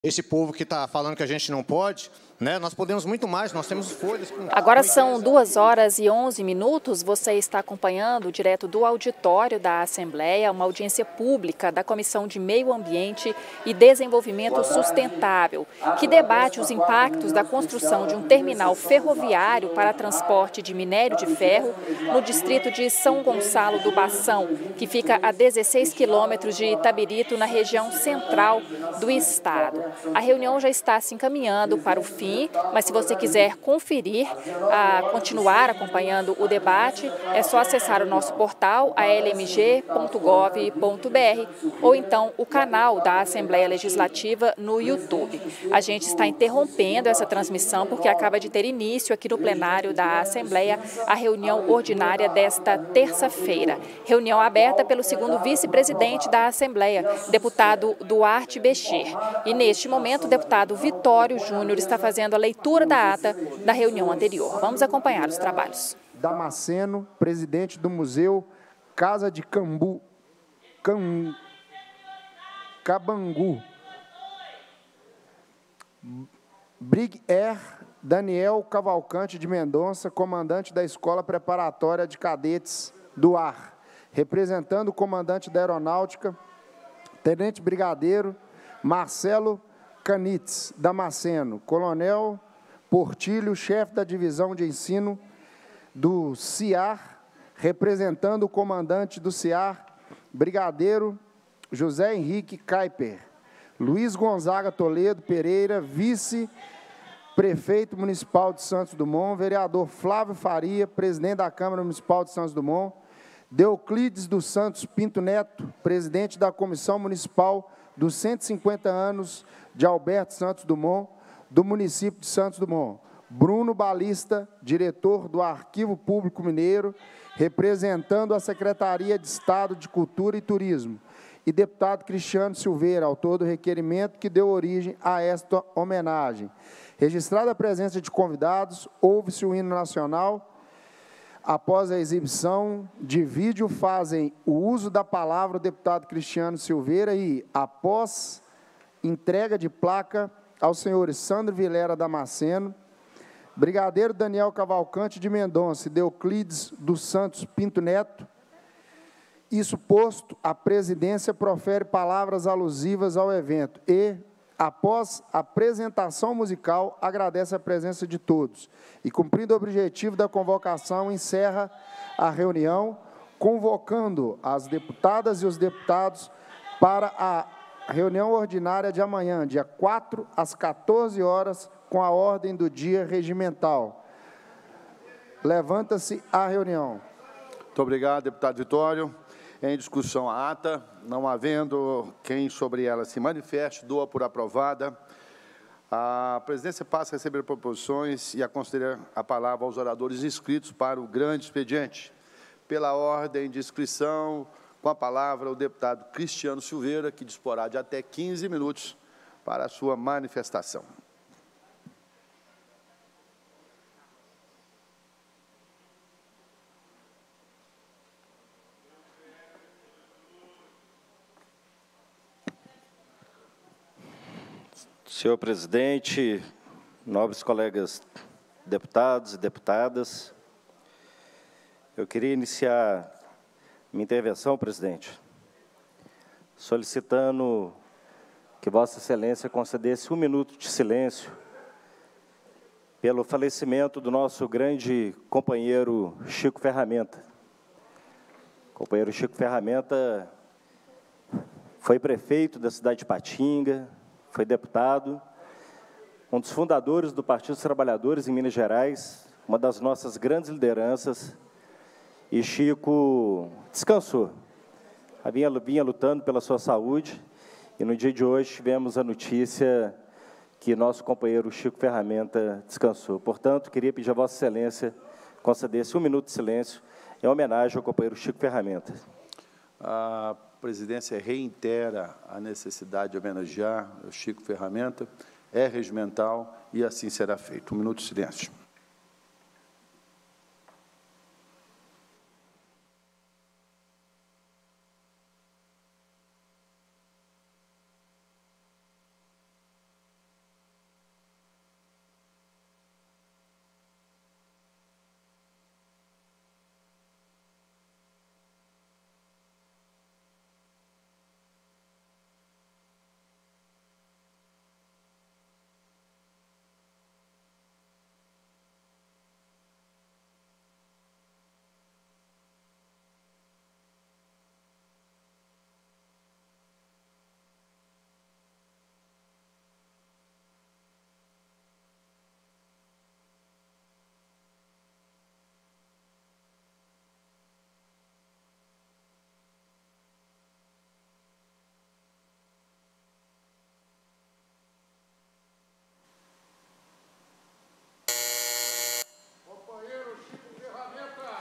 esse povo que está falando que a gente não pode, né? Nós podemos muito mais, nós temos folhas. Agora são 2h11. Você está acompanhando direto do auditório da Assembleia, uma audiência pública da Comissão de Meio Ambiente e Desenvolvimento Sustentável, que debate os impactos da construção de um terminal ferroviário para transporte de minério de ferro no distrito de São Gonçalo do Bação, que fica a 16 quilômetros de Itabirito, na região central do estado. A reunião já está se encaminhando para o fim, mas se você quiser conferir, continuar acompanhando o debate, é só acessar o nosso portal, almg.gov.br, ou então o canal da Assembleia Legislativa no YouTube. A gente está interrompendo essa transmissão porque acaba de ter início aqui no plenário da Assembleia a reunião ordinária desta terça-feira. Reunião aberta pelo segundo vice-presidente da Assembleia, deputado Duarte Bechir. E neste momento o deputado Vitório Júnior está fazendo a leitura da ata da reunião anterior. Vamos acompanhar os trabalhos. Damasceno, presidente do Museu Casa de Cabangu. Brig Air Daniel Cavalcante de Mendonça, comandante da Escola Preparatória de Cadetes do Ar. Representando o comandante da Aeronáutica, Tenente Brigadeiro Marcelo Canitz Damasceno, Coronel Portilho, chefe da Divisão de Ensino do CIAR, representando o comandante do CIAR, Brigadeiro José Henrique Kaiper, Luiz Gonzaga Toledo Pereira, vice-prefeito municipal de Santos Dumont, vereador Flávio Faria, presidente da Câmara Municipal de Santos Dumont, Deoclides dos Santos Pinto Neto, presidente da Comissão Municipal dos 150 anos de Alberto Santos Dumont, do município de Santos Dumont. Bruno Balista, diretor do Arquivo Público Mineiro, representando a Secretaria de Estado de Cultura e Turismo. E deputado Cristiano Silveira, autor do requerimento que deu origem a esta homenagem. Registrada a presença de convidados, ouve-se o hino nacional. Após a exibição de vídeo, fazem o uso da palavra o deputado Cristiano Silveira e, após entrega de placa aos senhores Sandro Vilera Damasceno, Brigadeiro Daniel Cavalcante de Mendonça e Deoclides dos Santos Pinto Neto, isso posto, a presidência profere palavras alusivas ao evento e, após a apresentação musical, agradece a presença de todos. E, cumprindo o objetivo da convocação, encerra a reunião, convocando as deputadas e os deputados para a reunião ordinária de amanhã, dia 4, às 14 horas, com a ordem do dia regimental. Levanta-se a reunião. Muito obrigado, deputado Vitório. Em discussão a ata, não havendo quem sobre ela se manifeste, doa por aprovada. A presidência passa a receber proposições e a conceder a palavra aos oradores inscritos para o grande expediente. Pela ordem de inscrição, com a palavra o deputado Cristiano Silveira, que disporá de até 15 minutos para a sua manifestação. Senhor presidente, nobres colegas deputados e deputadas, eu queria iniciar minha intervenção, presidente, solicitando que Vossa Excelência concedesse 1 minuto de silêncio pelo falecimento do nosso grande companheiro Chico Ferramenta. O companheiro Chico Ferramenta foi prefeito da cidade de Patinga, foi deputado, um dos fundadores do Partido dos Trabalhadores em Minas Gerais, uma das nossas grandes lideranças, e Chico descansou. Vinha lutando pela sua saúde, e no dia de hoje tivemos a notícia que nosso companheiro Chico Ferramenta descansou. Portanto, queria pedir a Vossa Excelência concedesse 1 minuto de silêncio em homenagem ao companheiro Chico Ferramenta. A presidência reitera a necessidade de homenagear o Chico Ferramenta, é regimental e assim será feito. 1 minuto de silêncio.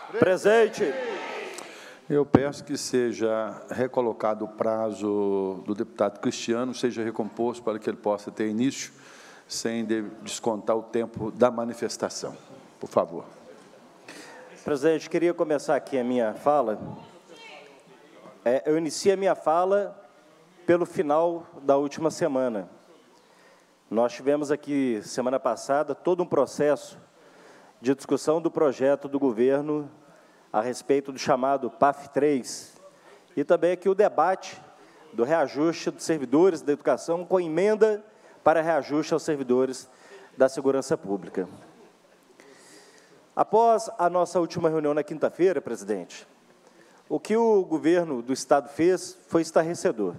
Presente. Eu peço que seja recolocado o prazo do deputado Cristiano, seja recomposto para que ele possa ter início, sem descontar o tempo da manifestação. Por favor. Presidente, queria começar aqui a minha fala. Eu iniciei a minha fala pelo final da última semana. Nós tivemos aqui, semana passada, todo um processo de discussão do projeto do governo a respeito do chamado PAF3, e também aqui o debate do reajuste dos servidores da educação com emenda para reajuste aos servidores da segurança pública. Após a nossa última reunião na quinta-feira, presidente, o que o governo do Estado fez foi estarrecedor.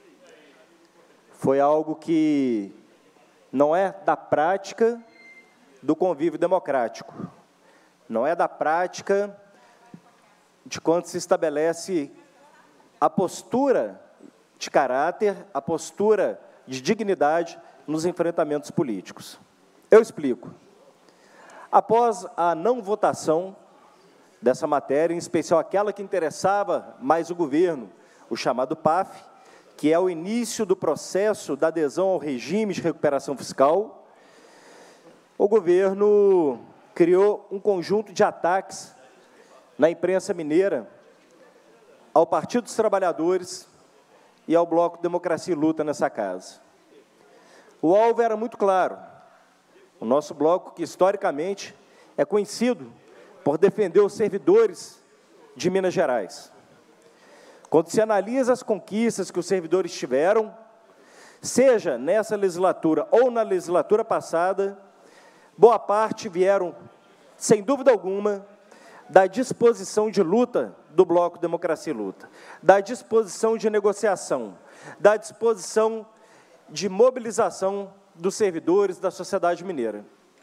Foi algo que não é da prática do convívio democrático, não é da prática de quando se estabelece a postura de caráter, a postura de dignidade nos enfrentamentos políticos. Eu explico. Após a não votação dessa matéria, em especial aquela que interessava mais o governo, o chamado PAF, que é o início do processo da adesão ao regime de recuperação fiscal, o governo criou um conjunto de ataques na imprensa mineira, ao Partido dos Trabalhadores e ao Bloco Democracia e Luta nessa casa. O alvo era muito claro. O nosso bloco, que historicamente é conhecido por defender os servidores de Minas Gerais. Quando se analisa as conquistas que os servidores tiveram, seja nessa legislatura ou na legislatura passada, boa parte vieram, sem dúvida alguma, da disposição de luta do Bloco Democracia e Luta, da disposição de negociação, da disposição de mobilização dos servidores da sociedade mineira.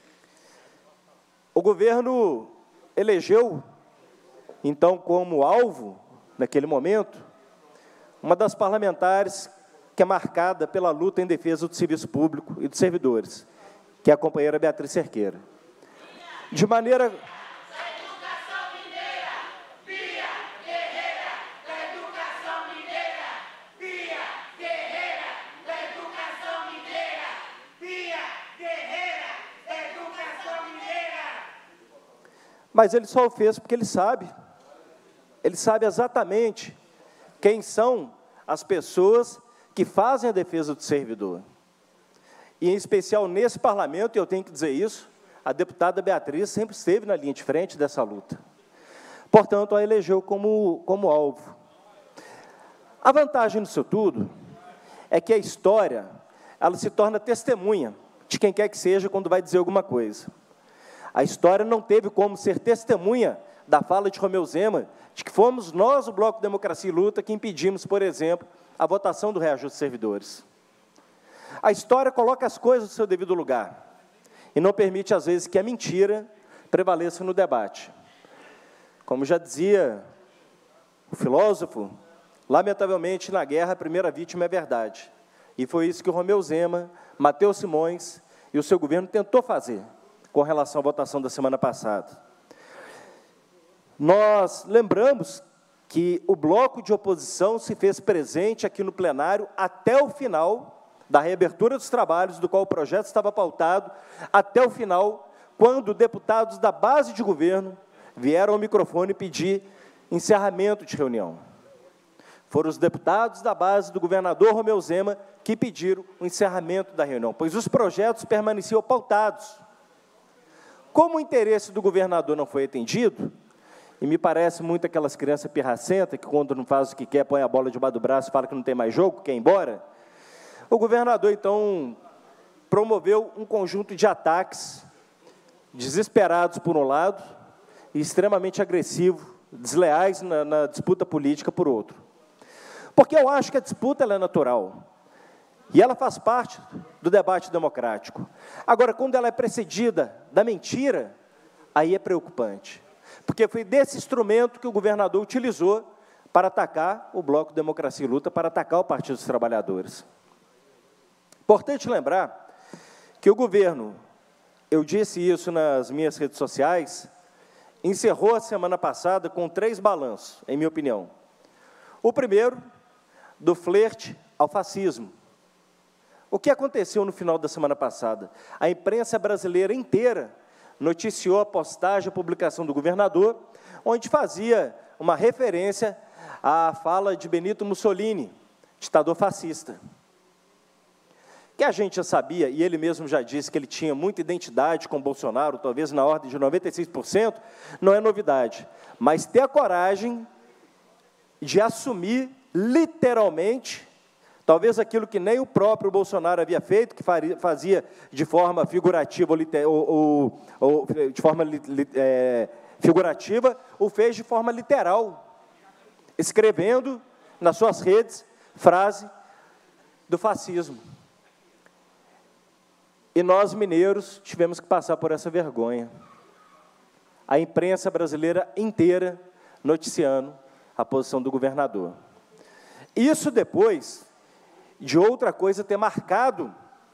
O governo elegeu, então, como alvo, naquele momento, uma das parlamentares que é marcada pela luta em defesa do serviço público e dos servidores, que é a companheira Beatriz Cerqueira. De maneira... Mas ele só o fez porque ele sabe exatamente quem são as pessoas que fazem a defesa do servidor. E, em especial, nesse parlamento, e eu tenho que dizer isso, a deputada Beatriz sempre esteve na linha de frente dessa luta. Portanto, a elegeu como alvo. A vantagem disso tudo é que a história, ela se torna testemunha de quem quer que seja quando vai dizer alguma coisa. A história não teve como ser testemunha da fala de Romeu Zema, de que fomos nós, o Bloco Democracia e Luta, que impedimos, por exemplo, a votação do reajuste dos servidores. A história coloca as coisas no seu devido lugar e não permite, às vezes, que a mentira prevaleça no debate. Como já dizia o filósofo, lamentavelmente, na guerra, a primeira vítima é a verdade. E foi isso que o Romeu Zema, Matheus Simões e o seu governo tentou fazer com relação à votação da semana passada. Nós lembramos que o bloco de oposição se fez presente aqui no plenário até o final da reabertura dos trabalhos, do qual o projeto estava pautado, até o final, quando deputados da base de governo vieram ao microfone pedir encerramento de reunião. Foram os deputados da base do governador Romeu Zema que pediram o encerramento da reunião, pois os projetos permaneciam pautados. Como o interesse do governador não foi atendido, e me parece muito aquelas crianças pirracentas, que quando não faz o que quer, põe a bola debaixo do braço e fala que não tem mais jogo, quer ir embora, o governador, então, promoveu um conjunto de ataques, desesperados por um lado, e extremamente agressivos, desleais na disputa política por outro. Porque eu acho que a disputa ela é natural, e ela faz parte do debate democrático. Agora, quando ela é precedida da mentira, aí é preocupante. Porque foi desse instrumento que o governador utilizou para atacar o Bloco Democracia e Luta, para atacar o Partido dos Trabalhadores. Importante lembrar que o governo, eu disse isso nas minhas redes sociais, encerrou a semana passada com 3 balanços, em minha opinião. O primeiro, do flerte ao fascismo. O que aconteceu no final da semana passada? A imprensa brasileira inteira noticiou a postagem, a publicação do governador, onde fazia uma referência à fala de Benito Mussolini, ditador fascista. Que a gente já sabia, e ele mesmo já disse que ele tinha muita identidade com Bolsonaro, talvez na ordem de 96%, não é novidade. Mas ter a coragem de assumir literalmente, talvez aquilo que nem o próprio Bolsonaro havia feito, que fazia de forma figurativa ou de forma figurativa, o fez de forma literal, escrevendo nas suas redes frase do fascismo. E nós, mineiros, tivemos que passar por essa vergonha. A imprensa brasileira inteira noticiando a posição do governador. Isso depois de outra coisa ter marcado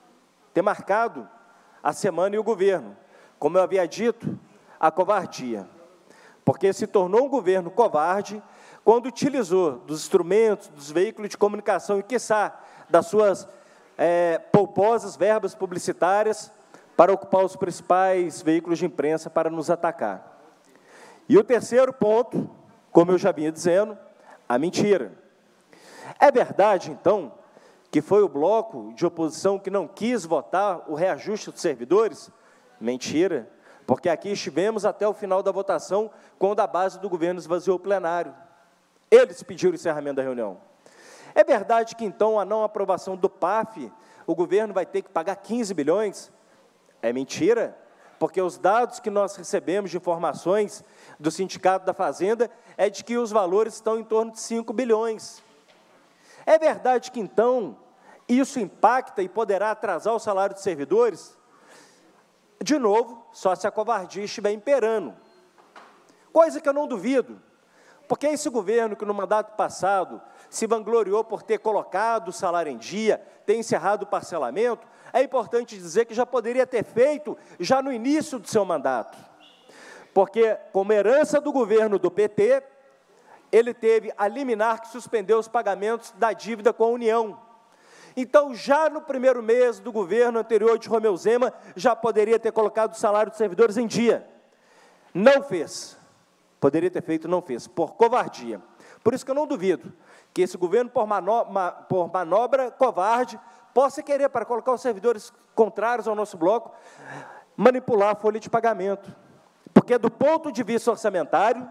a semana e o governo. Como eu havia dito, a covardia. Porque se tornou um governo covarde quando utilizou dos instrumentos, dos veículos de comunicação e, quiçá, das suas pouposas verbas publicitárias para ocupar os principais veículos de imprensa para nos atacar. E o terceiro ponto, como eu já vinha dizendo, a mentira. É verdade, então, que foi o bloco de oposição que não quis votar o reajuste dos servidores? Mentira, porque aqui estivemos até o final da votação, quando a base do governo esvaziou o plenário. Eles pediram o encerramento da reunião. É verdade que, então, a não aprovação do PAF, o governo vai ter que pagar 15 bilhões? É mentira, porque os dados que nós recebemos de informações do Sindicato da Fazenda é de que os valores estão em torno de 5 bilhões. É verdade que, então, isso impacta e poderá atrasar o salário dos servidores? De novo, só se a covardia estiver imperando. Coisa que eu não duvido, porque esse governo que no mandato passado se vangloriou por ter colocado o salário em dia, ter encerrado o parcelamento, é importante dizer que já poderia ter feito já no início do seu mandato. Porque, como herança do governo do PT, ele teve a liminar que suspendeu os pagamentos da dívida com a União. Então, já no primeiro mês do governo anterior de Romeu Zema, já poderia ter colocado o salário dos servidores em dia. Não fez. Poderia ter feito, não fez, por covardia. Por isso que eu não duvido que esse governo, por manobra covarde, possa querer, para colocar os servidores contrários ao nosso bloco, manipular a folha de pagamento. Porque, do ponto de vista orçamentário,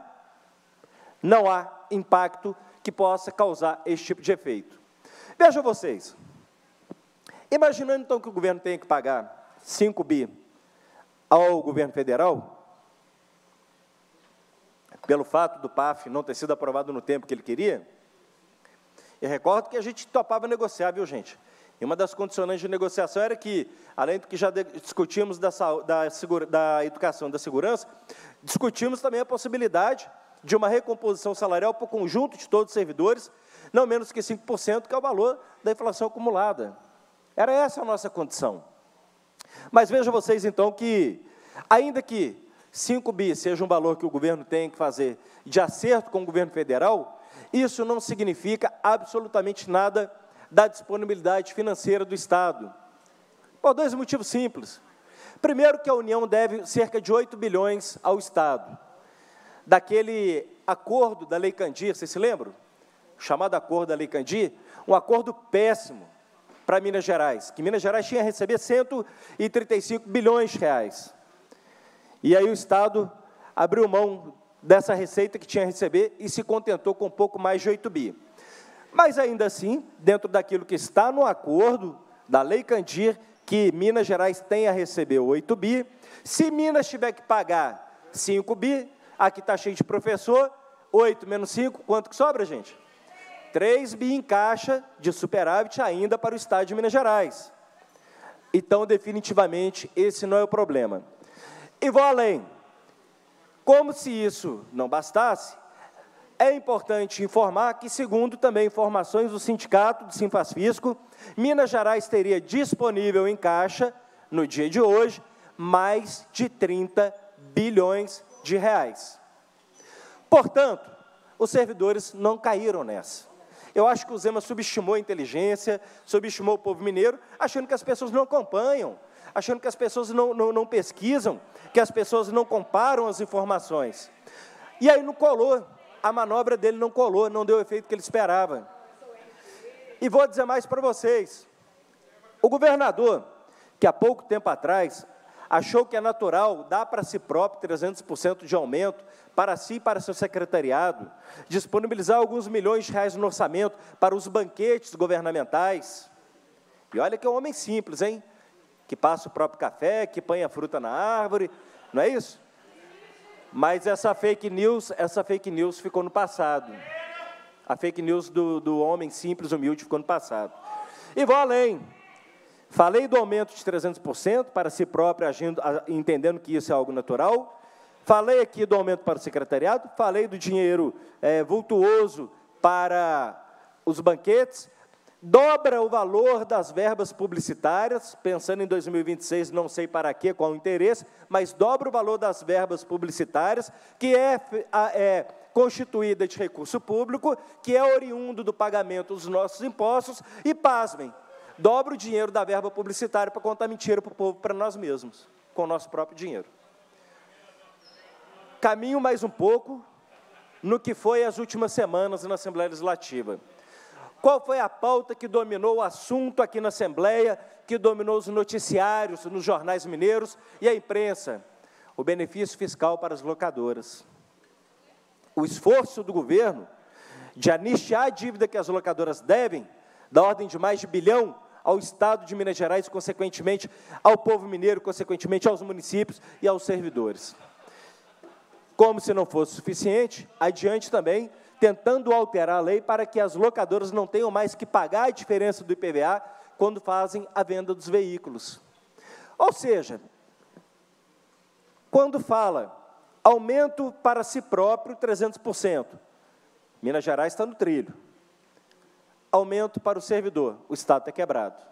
não há impacto que possa causar esse tipo de efeito. Vejam vocês, imaginando, então, que o governo tenha que pagar 5 bi ao governo federal, pelo fato do PAF não ter sido aprovado no tempo que ele queria, eu recordo que a gente topava negociar, viu, gente? E uma das condicionantes de negociação era que, além do que já discutimos da educação, da segurança, discutimos também a possibilidade de uma recomposição salarial para o conjunto de todos os servidores, não menos que 5%, que é o valor da inflação acumulada. Era essa a nossa condição. Mas vejam vocês, então, que, ainda que 5 bi seja um valor que o governo tem que fazer de acerto com o governo federal, isso não significa absolutamente nada da disponibilidade financeira do Estado. Por 2 motivos simples. Primeiro, que a União deve cerca de 8 bilhões ao Estado. Daquele acordo da Lei Candir, vocês se lembram? O chamado acordo da Lei Candir, um acordo péssimo para Minas Gerais, que Minas Gerais tinha a receber 135 bilhões de reais. E aí o Estado abriu mão dessa receita que tinha a receber e se contentou com um pouco mais de 8 bi. Mas, ainda assim, dentro daquilo que está no acordo da Lei Candir, que Minas Gerais tem a receber 8 bi, se Minas tiver que pagar 5 bi, aqui está cheio de professor, 8 menos 5, quanto que sobra, gente? 3 bi em caixa de superávit ainda para o Estado de Minas Gerais. Então, definitivamente, esse não é o problema. E vou além. Como se isso não bastasse, é importante informar que, segundo também informações do sindicato do Sinfasfisco, Minas Gerais teria disponível em caixa, no dia de hoje, mais de 30 bilhões de reais. Portanto, os servidores não caíram nessa. Eu acho que o Zema subestimou a inteligência, subestimou o povo mineiro, achando que as pessoas não acompanham, achando que as pessoas não pesquisam, que as pessoas não comparam as informações. E aí não colou, a manobra dele não colou, não deu o efeito que ele esperava. E vou dizer mais para vocês, o governador, que há pouco tempo atrás achou que é natural dar para si próprio 300% de aumento, para si e para seu secretariado, disponibilizar alguns milhões de reais no orçamento para os banquetes governamentais. E olha que é um homem simples, hein? Que passa o próprio café, que põe a fruta na árvore, não é isso? Mas essa fake news ficou no passado. A fake news do homem simples, humilde, ficou no passado. E vou além. Falei do aumento de 300% para si próprio, agindo, entendendo que isso é algo natural. Falei aqui do aumento para o secretariado. Falei do dinheiro vultuoso para os banquetes. Dobra o valor das verbas publicitárias, pensando em 2026, não sei para quê, qual o interesse, mas dobra o valor das verbas publicitárias, que é constituída de recurso público, que é oriundo do pagamento dos nossos impostos, e, pasmem, dobra o dinheiro da verba publicitária para contar mentira para o povo, para nós mesmos, com o nosso próprio dinheiro. Caminho mais um pouco no que foi as últimas semanas na Assembleia Legislativa. Qual foi a pauta que dominou o assunto aqui na Assembleia, que dominou os noticiários, nos jornais mineiros e a imprensa? O benefício fiscal para as locadoras. O esforço do governo de anistiar a dívida que as locadoras devem, da ordem de mais de R$ 1 bilhão, ao Estado de Minas Gerais, consequentemente ao povo mineiro, consequentemente aos municípios e aos servidores. Como se não fosse suficiente, adiante também, tentando alterar a lei para que as locadoras não tenham mais que pagar a diferença do IPVA quando fazem a venda dos veículos. Ou seja, quando fala aumento para si próprio 300%, Minas Gerais está no trilho. Aumento para o servidor, o Estado está quebrado.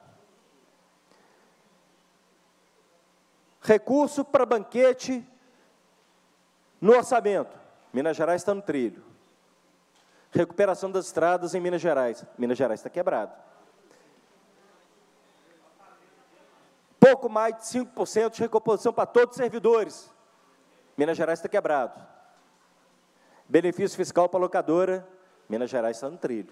Recurso para banquete no orçamento, Minas Gerais está no trilho. Recuperação das estradas em Minas Gerais está quebrado. Pouco mais de 5% de recomposição para todos os servidores, Minas Gerais está quebrado. Benefício fiscal para a locadora, Minas Gerais está no trilho.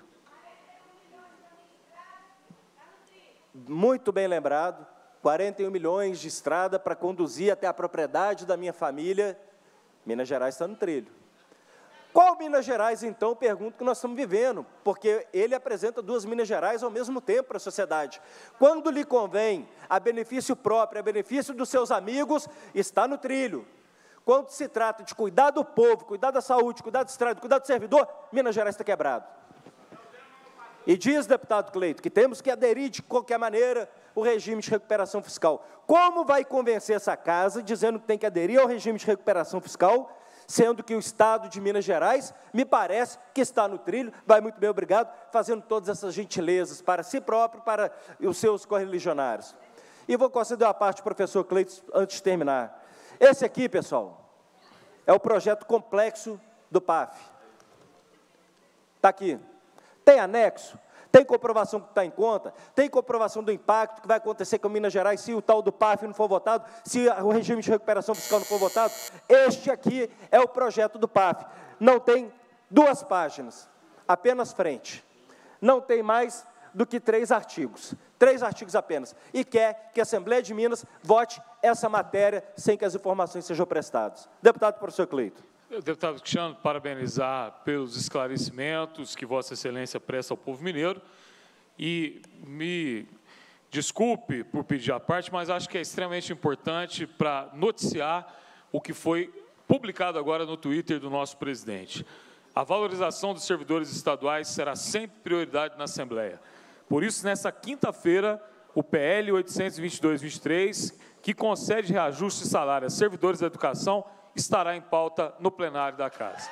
Muito bem lembrado, 41 milhões de estrada para conduzir até a propriedade da minha família, Minas Gerais está no trilho. Qual Minas Gerais, então, pergunto, que nós estamos vivendo? Porque ele apresenta duas Minas Gerais ao mesmo tempo para a sociedade. Quando lhe convém, a benefício próprio, a benefício dos seus amigos, está no trilho. Quando se trata de cuidar do povo, cuidar da saúde, cuidar do estrado, cuidar do servidor, Minas Gerais está quebrado. E diz, deputado Cleito, que temos que aderir de qualquer maneira o regime de recuperação fiscal. Como vai convencer essa casa, dizendo que tem que aderir ao regime de recuperação fiscal, sendo que o Estado de Minas Gerais, me parece que está no trilho, vai muito bem, obrigado, fazendo todas essas gentilezas para si próprio, para os seus correligionários. E vou conceder uma parte, professor Cleiton, antes de terminar. Esse aqui, pessoal, é o projeto complexo do PAF. Está aqui. Tem anexo, tem comprovação que está em conta, tem comprovação do impacto que vai acontecer com Minas Gerais se o tal do PAF não for votado, se o regime de recuperação fiscal não for votado. Este aqui é o projeto do PAF. Não tem 2 páginas, apenas frente. Não tem mais do que 3 artigos. 3 artigos apenas. E quer que a Assembleia de Minas vote essa matéria sem que as informações sejam prestadas. Deputado professor Cleito. Deputado Cristiano, parabenizar pelos esclarecimentos que Vossa Excelência presta ao povo mineiro e me desculpe por pedir a parte, mas acho que é extremamente importante para noticiar o que foi publicado agora no Twitter do nosso presidente. A valorização dos servidores estaduais será sempre prioridade na Assembleia. Por isso, nessa quinta-feira, o PL 822-23, que concede reajuste de salário a servidores da educação, estará em pauta no plenário da Casa.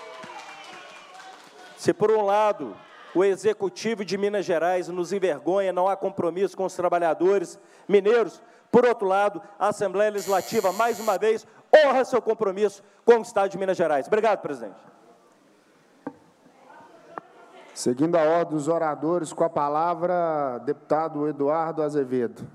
Se, por um lado, o Executivo de Minas Gerais nos envergonha, não há compromisso com os trabalhadores mineiros, por outro lado, a Assembleia Legislativa, mais uma vez, honra seu compromisso com o Estado de Minas Gerais. Obrigado, presidente. Seguindo a ordem dos oradores, com a palavra, deputado Eduardo Azevedo.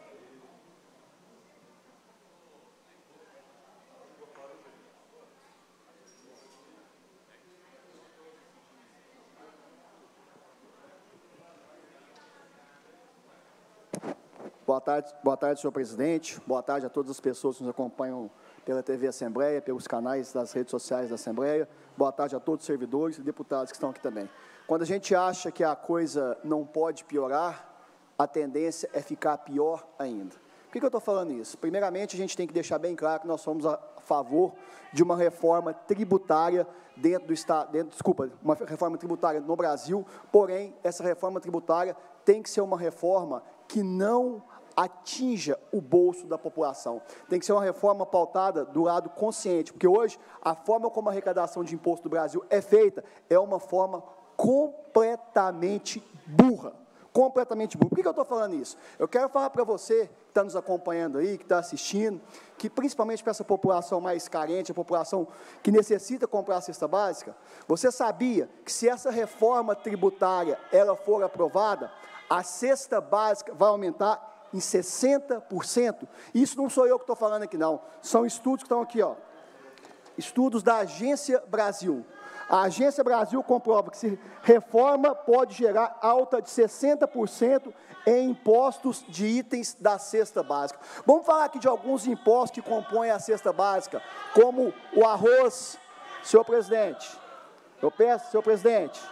Boa tarde, senhor presidente. Boa tarde a todas as pessoas que nos acompanham pela TV Assembleia, pelos canais das redes sociais da Assembleia. Boa tarde a todos os servidores e deputados que estão aqui também. Quando a gente acha que a coisa não pode piorar, a tendência é ficar pior ainda. Por que eu estou falando isso? Primeiramente, a gente tem que deixar bem claro que nós somos a favor de uma reforma tributária dentro do Estado, uma reforma tributária no Brasil, porém, essa reforma tributária tem que ser uma reforma que não atinja o bolso da população. Tem que ser uma reforma pautada do lado consciente, porque hoje a forma como a arrecadação de imposto do Brasil é feita é uma forma completamente burra. Completamente burra. Por que eu estou falando isso? Eu quero falar para você que está nos acompanhando aí, que está assistindo, que principalmente para essa população mais carente, a população que necessita comprar a cesta básica, você sabia que se essa reforma tributária ela for aprovada, a cesta básica vai aumentar em 60%. Isso não sou eu que estou falando aqui, não. São estudos que estão aqui, ó. Estudos da Agência Brasil. A Agência Brasil comprova que se reforma pode gerar alta de 60% em impostos de itens da cesta básica. Vamos falar aqui de alguns impostos que compõem a cesta básica, como o arroz. Senhor presidente, eu peço, senhor presidente.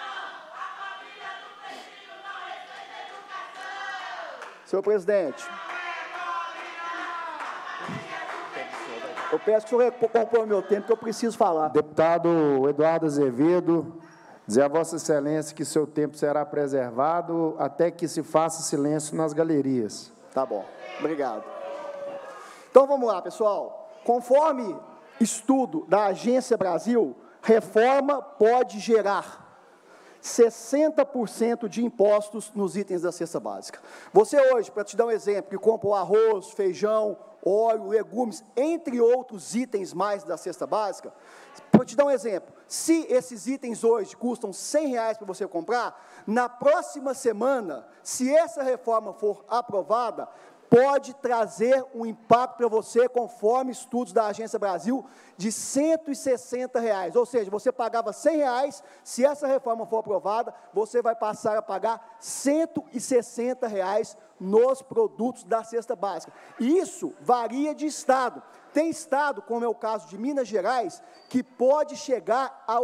Senhor presidente, eu peço que o senhor compõe o meu tempo, que eu preciso falar. Deputado Eduardo Azevedo, dizer a Vossa Excelência que seu tempo será preservado até que se faça silêncio nas galerias. Tá bom, obrigado. Então, vamos lá, pessoal. Conforme estudo da Agência Brasil, reforma pode gerar 60% de impostos nos itens da cesta básica. Você hoje, para te dar um exemplo, que compra o arroz, feijão, óleo, legumes, entre outros itens mais da cesta básica, para te dar um exemplo, se esses itens hoje custam R$100 para você comprar, na próxima semana, se essa reforma for aprovada, pode trazer um impacto para você, conforme estudos da Agência Brasil, de R$160. Ou seja, você pagava R$100, se essa reforma for aprovada, você vai passar a pagar R$160 nos produtos da cesta básica. E isso varia de estado. Tem estado, como é o caso de Minas Gerais, que pode chegar a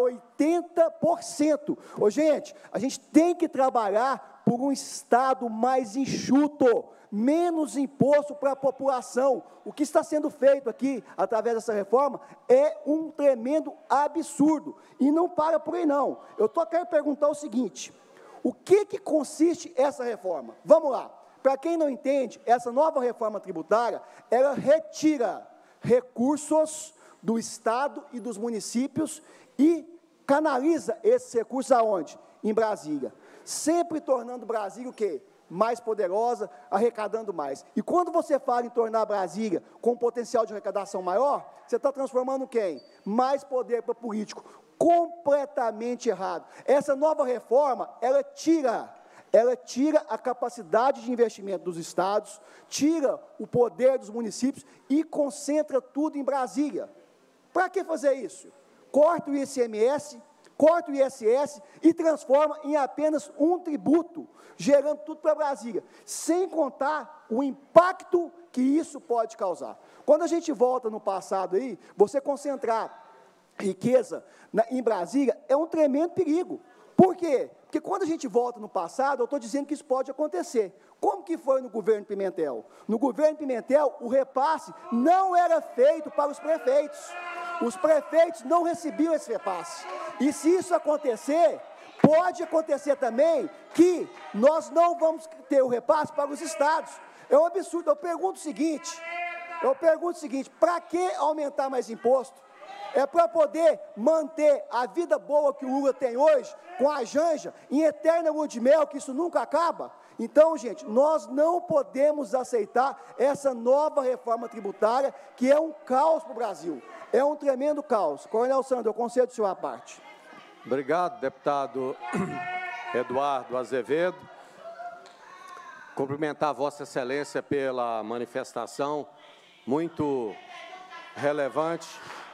80%. Ô, gente, a gente tem que trabalhar por um estado mais enxuto, menos imposto para a população. O que está sendo feito aqui, através dessa reforma, é um tremendo absurdo. E não para por aí, não. Eu quero perguntar o seguinte, o que consiste essa reforma? Vamos lá. Para quem não entende, essa nova reforma tributária, ela retira recursos do Estado e dos municípios e canaliza esses recursos aonde? Em Brasília. Sempre tornando Brasília o quê? Mais poderosa, arrecadando mais. E quando você fala em tornar Brasília com potencial de arrecadação maior, você está transformando quem? Mais poder para o político. Completamente errado. Essa nova reforma, ela tira a capacidade de investimento dos estados, tira o poder dos municípios e concentra tudo em Brasília. Para que fazer isso? Corta o ICMS, corta o ISS e transforma em apenas um tributo, gerando tudo para Brasília, sem contar o impacto que isso pode causar. Quando a gente volta no passado aí, você concentrar riqueza em Brasília é um tremendo perigo. Por quê? Porque quando a gente volta no passado, eu estou dizendo que isso pode acontecer. Como que foi no governo Pimentel? No governo Pimentel, o repasse não era feito para os prefeitos. Os prefeitos não recebiam esse repasse. E se isso acontecer, pode acontecer também que nós não vamos ter o repasse para os estados. É um absurdo. Eu pergunto o seguinte, para que aumentar mais imposto? É para poder manter a vida boa que o Lula tem hoje, com a Janja, em eterna lua de mel, que isso nunca acaba? Então, gente, nós não podemos aceitar essa nova reforma tributária, que é um caos para o Brasil. É um tremendo caos. Coronel Sandro, eu concedo o senhor à parte. Obrigado, deputado Eduardo Azevedo. Cumprimentar Vossa Excelência pela manifestação muito relevante.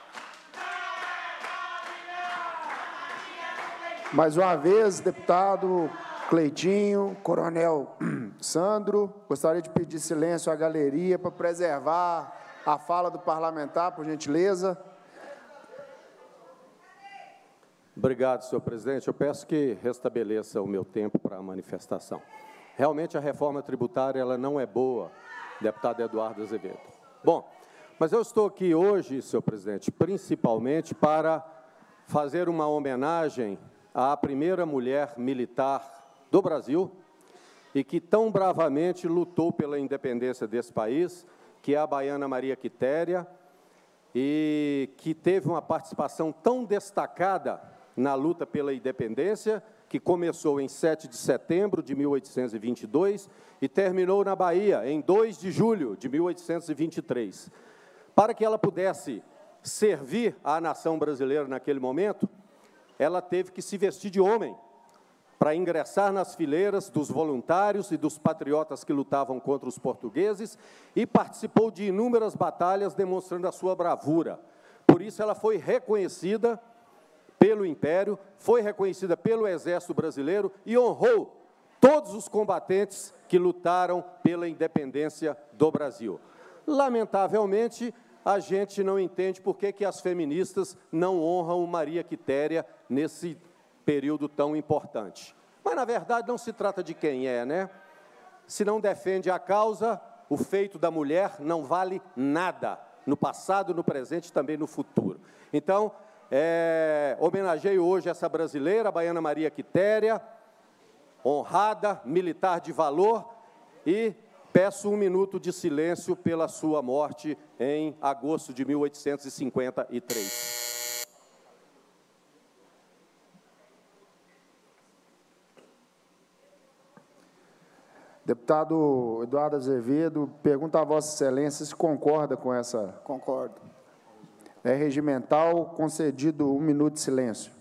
Mais uma vez, deputado Cleitinho, Coronel Sandro, gostaria de pedir silêncio à galeria para preservar a fala do parlamentar, por gentileza. Obrigado, senhor presidente. Eu peço que restabeleça o meu tempo para a manifestação. Realmente, a reforma tributária ela não é boa, deputado Eduardo Azevedo. Bom, mas eu estou aqui hoje, senhor presidente, principalmente para fazer uma homenagem à primeira mulher militar do Brasil e que tão bravamente lutou pela independência desse país, que é a baiana Maria Quitéria, e que teve uma participação tão destacada na luta pela independência, que começou em 7 de setembro de 1822 e terminou na Bahia em 2 de julho de 1823. Para que ela pudesse servir à nação brasileira naquele momento, ela teve que se vestir de homem para ingressar nas fileiras dos voluntários e dos patriotas que lutavam contra os portugueses e participou de inúmeras batalhas demonstrando a sua bravura. Por isso ela foi reconhecida pelo Império, foi reconhecida pelo Exército Brasileiro e honrou todos os combatentes que lutaram pela independência do Brasil. Lamentavelmente, a gente não entende por que as feministas não honram Maria Quitéria nesse período tão importante. Mas, na verdade, não se trata de quem é, né? Se não defende a causa, o feito da mulher não vale nada, no passado, no presente e também no futuro. Então, homenageio hoje essa brasileira, a baiana Maria Quitéria, honrada, militar de valor, e peço 1 minuto de silêncio pela sua morte em agosto de 1853. Deputado Eduardo Azevedo, pergunta a Vossa Excelência se concorda com essa... Concordo. É regimental, concedido 1 minuto de silêncio.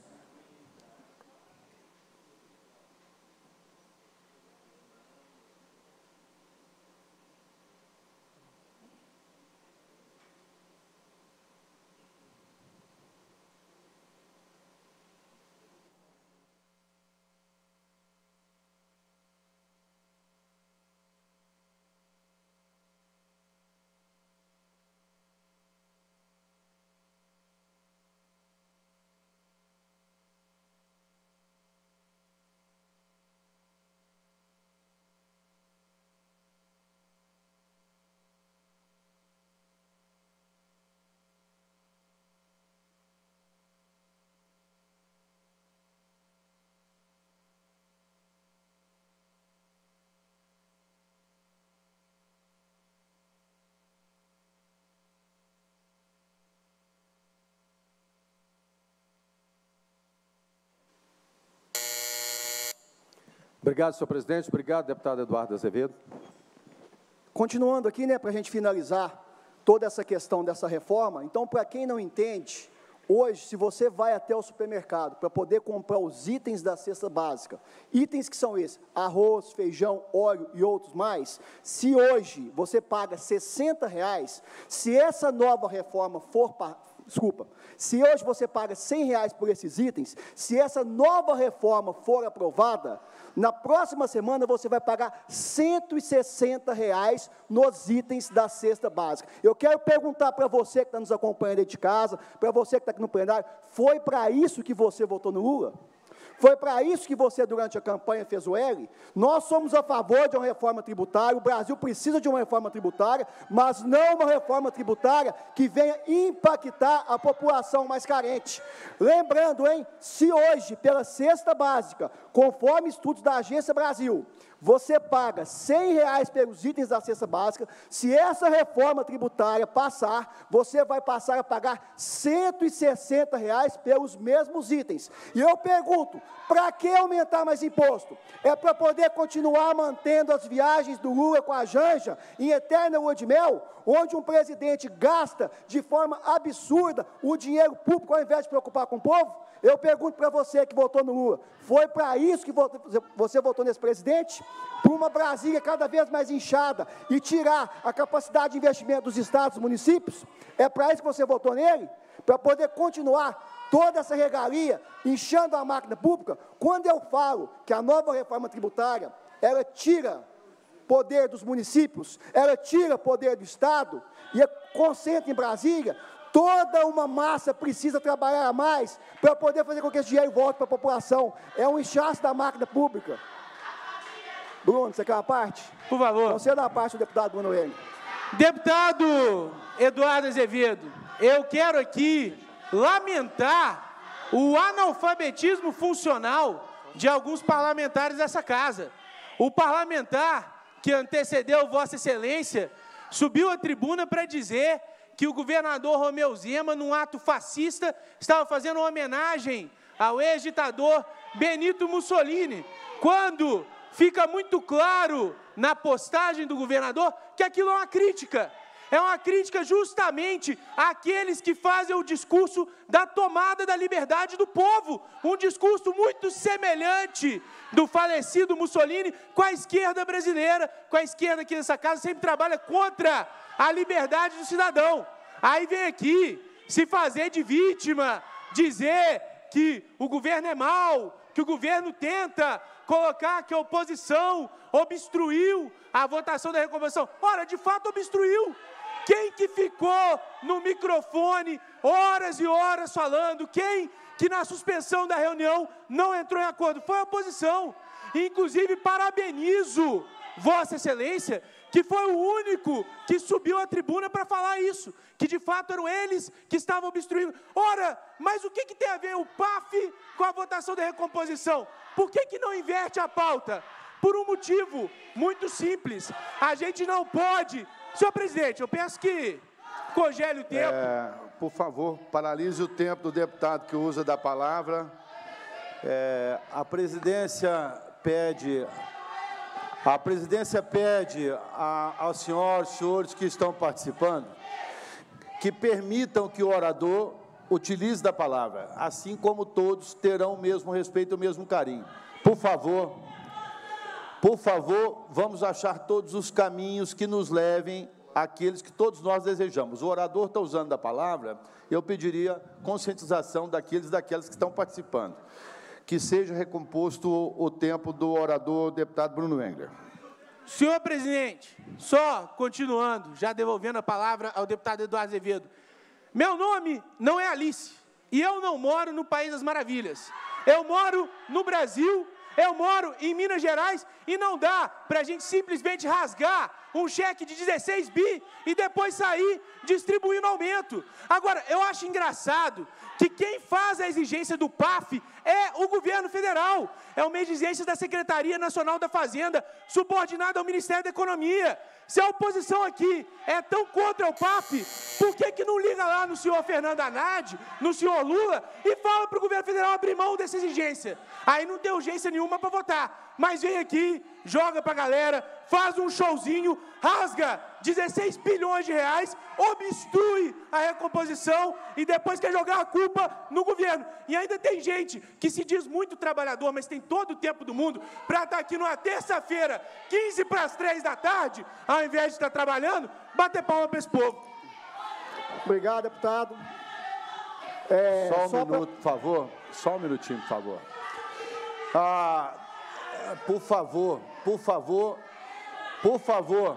Obrigado, senhor presidente. Obrigado, deputado Eduardo Azevedo. Continuando aqui, né, para a gente finalizar toda essa questão dessa reforma, então, para quem não entende, hoje, se você vai até o supermercado para poder comprar os itens da cesta básica, itens que são esses, arroz, feijão, óleo e outros mais, se hoje você paga R$60, se essa nova reforma for se hoje você paga R$100 por esses itens, se essa nova reforma for aprovada, na próxima semana você vai pagar R$160 nos itens da cesta básica. Eu quero perguntar para você que está nos acompanhando aí de casa, para você que está aqui no plenário, foi para isso que você votou no Lula? Foi para isso que você, durante a campanha, fez o L? Nós somos a favor de uma reforma tributária, o Brasil precisa de uma reforma tributária, mas não uma reforma tributária que venha impactar a população mais carente. Lembrando, se hoje, pela cesta básica, conforme estudos da Agência Brasil, você paga R$100 pelos itens da cesta básica. Se essa reforma tributária passar, você vai passar a pagar R$160 pelos mesmos itens. E eu pergunto, para que aumentar mais imposto? É para poder continuar mantendo as viagens do Lula com a Janja em eterna lua de mel, onde um presidente gasta de forma absurda o dinheiro público ao invés de preocupar com o povo? Eu pergunto para você que votou no Lula, foi para isso que você votou nesse presidente? Para uma Brasília cada vez mais inchada e tirar a capacidade de investimento dos estados e municípios? É para isso que você votou nele? Para poder continuar toda essa regalia, inchando a máquina pública? Quando eu falo que a nova reforma tributária, ela tira poder dos municípios, ela tira poder do Estado e concentra em Brasília, toda uma massa precisa trabalhar mais para poder fazer com que esse dinheiro volte para a população. É um inchaço da máquina pública. Bruno, você quer uma parte? Por favor. Você dá a parte do deputado Bruno Engler. Deputado Eduardo Azevedo, eu quero aqui lamentar o analfabetismo funcional de alguns parlamentares dessa casa. O parlamentar que antecedeu Vossa Excelência subiu à tribuna para dizer que o governador Romeu Zema, num ato fascista, estava fazendo uma homenagem ao ex-ditador Benito Mussolini, quando fica muito claro na postagem do governador que aquilo é uma crítica. É uma crítica justamente àqueles que fazem o discurso da tomada da liberdade do povo. Um discurso muito semelhante do falecido Mussolini com a esquerda brasileira, com a esquerda aqui nessa casa, sempre trabalha contra a liberdade do cidadão. Aí vem aqui se fazer de vítima, dizer que o governo é mau, que o governo tenta colocar que a oposição obstruiu a votação da recomposição. Ora, de fato obstruiu. Quem que ficou no microfone horas e horas falando? Quem que na suspensão da reunião não entrou em acordo? Foi a oposição. Inclusive, parabenizo Vossa Excelência, que foi o único que subiu à tribuna para falar isso, que de fato eram eles que estavam obstruindo. Ora, mas o que tem a ver o PAF com a votação da recomposição? Por que não inverte a pauta? Por um motivo muito simples. A gente não pode... Senhor presidente, eu peço que congele o tempo. Por favor, paralise o tempo do deputado que usa da palavra. A presidência pede aos senhores que estão participando que permitam que o orador utilize da palavra, assim como todos terão o mesmo respeito e o mesmo carinho. Por favor, vamos achar todos os caminhos que nos levem àqueles que todos nós desejamos. O orador está usando da palavra, eu pediria conscientização daqueles e daquelas que estão participando. Que seja recomposto o tempo do orador, deputado Bruno Engler. Senhor presidente, só continuando, já devolvendo a palavra ao deputado Eduardo Azevedo. Meu nome não é Alice, e eu não moro no País das Maravilhas. Eu moro no Brasil, eu moro em Minas Gerais, e não dá para a gente simplesmente rasgar um cheque de 16 bi e depois sair distribuindo aumento. Agora, eu acho engraçado que quem faz a exigência do PAF é o governo federal, é uma exigência da Secretaria Nacional da Fazenda, subordinada ao Ministério da Economia. Se a oposição aqui é tão contra o PAF, por que não liga lá no senhor Fernando Haddad, no senhor Lula, e fala para o governo federal abrir mão dessa exigência? Aí não tem urgência nenhuma para votar, mas vem aqui, joga para a galera, faz um showzinho, rasga 16 bilhões de reais, obstrui a recomposição e depois quer jogar a culpa no governo. E ainda tem gente que se diz muito trabalhador, mas tem todo o tempo do mundo para estar aqui numa terça-feira, 15 para as 3 da tarde, ao invés de estar trabalhando, bater palma para esse povo. Obrigado, deputado. Só um minuto, por favor. Só um minutinho, por favor. Por favor,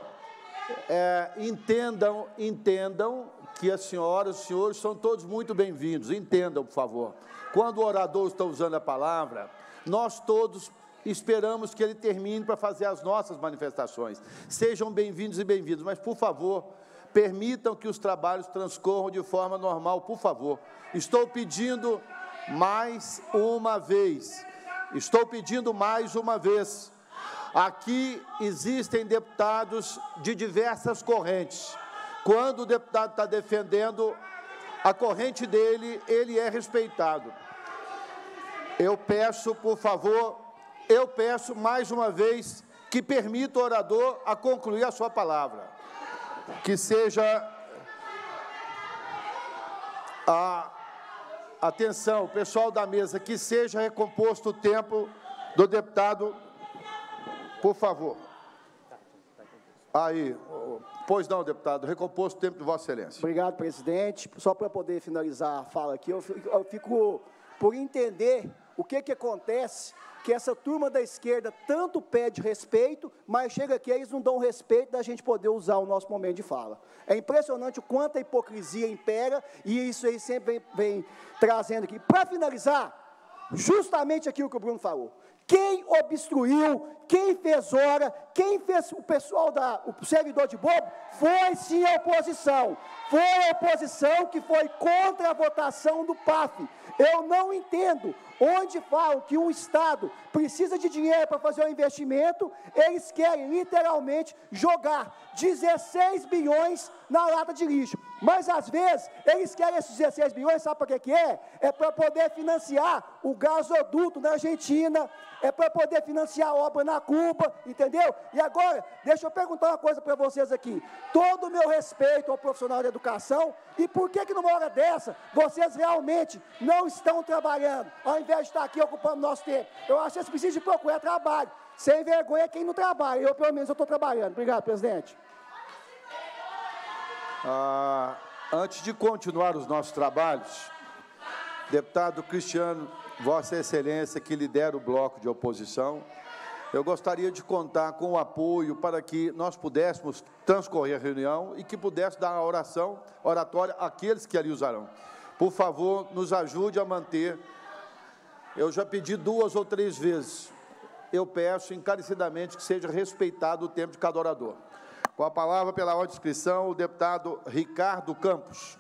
entendam que as senhoras e os senhores são todos muito bem-vindos. Entendam, por favor. Quando o orador está usando a palavra, nós todos esperamos que ele termine para fazer as nossas manifestações. Sejam bem-vindos e bem-vindos, mas, por favor, permitam que os trabalhos transcorram de forma normal, por favor. Estou pedindo mais uma vez. Aqui existem deputados de diversas correntes. Quando o deputado está defendendo a corrente dele, ele é respeitado. Eu peço, por favor, mais uma vez, que permita o orador a concluir a sua palavra. Que seja... Atenção, pessoal da mesa, que seja recomposto o tempo do deputado, por favor. Aí, pois não, deputado, recomposto o tempo de Vossa Excelência. Obrigado, presidente. Só para poder finalizar a fala aqui, eu fico por entender o que acontece, que essa turma da esquerda tanto pede respeito, mas chega aqui, eles não dão respeito da gente poder usar o nosso momento de fala. É impressionante o quanto a hipocrisia impera, e isso aí sempre vem trazendo aqui. Para finalizar, justamente aquilo que o Bruno falou. Quem obstruiu, quem fez hora, quem fez o pessoal o servidor de bobo, foi sim a oposição. Foi a oposição que foi contra a votação do PAF. Eu não entendo onde falam que um Estado precisa de dinheiro para fazer um investimento, eles querem literalmente jogar 16 bilhões na lata de lixo. Mas, às vezes, eles querem esses 16 bilhões, sabe para que é? É para poder financiar o gasoduto na Argentina, é para poder financiar a obra na Cuba, entendeu? E agora, deixa eu perguntar uma coisa para vocês aqui. Todo o meu respeito ao profissional da educação, e por que numa hora dessa, vocês realmente não estão trabalhando, ao invés de estar aqui ocupando nosso tempo? Eu acho que vocês precisam de procurar trabalho. Sem vergonha quem não trabalha. Eu, pelo menos, estou trabalhando. Obrigado, presidente. Antes de continuar os nossos trabalhos, deputado Cristiano, Vossa Excelência, que lidera o bloco de oposição, eu gostaria de contar com o apoio para que nós pudéssemos transcorrer a reunião e que pudesse dar a oratória àqueles que ali usarão. Por favor, nos ajude a manter. Eu já pedi 2 ou 3 vezes. Eu peço encarecidamente que seja respeitado o tempo de cada orador. Com a palavra, pela ordem de inscrição, o deputado Ricardo Campos.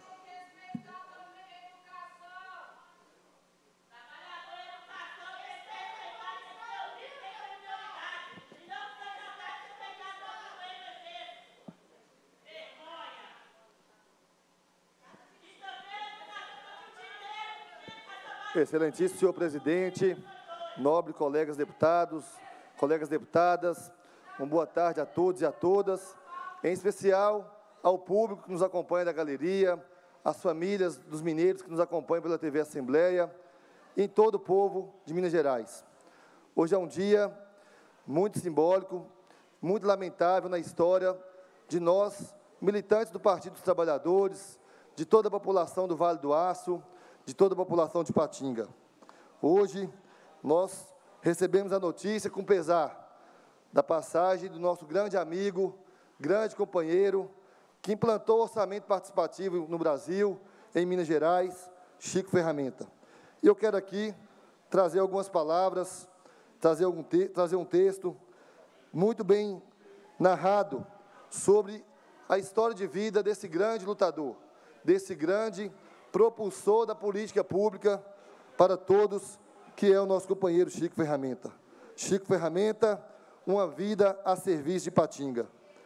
Excelentíssimo senhor presidente, nobres colegas deputados, colegas deputadas, uma boa tarde a todos e a todas, em especial ao público que nos acompanha da galeria, às famílias dos mineiros que nos acompanham pela TV Assembleia, e em todo o povo de Minas Gerais. Hoje é um dia muito simbólico, muito lamentável na história de nós, militantes do Partido dos Trabalhadores, de toda a população do Vale do Aço, de toda a população de Patinga. Hoje, nós recebemos a notícia com pesar da passagem do nosso grande amigo, grande companheiro, que implantou o orçamento participativo no Brasil, em Minas Gerais, Chico Ferramenta. E eu quero aqui trazer algumas palavras, trazer um texto muito bem narrado sobre a história de vida desse grande lutador, desse grande propulsor da política pública para todos, que é o nosso companheiro Chico Ferramenta. Chico Ferramenta, uma vida a serviço de Patinga.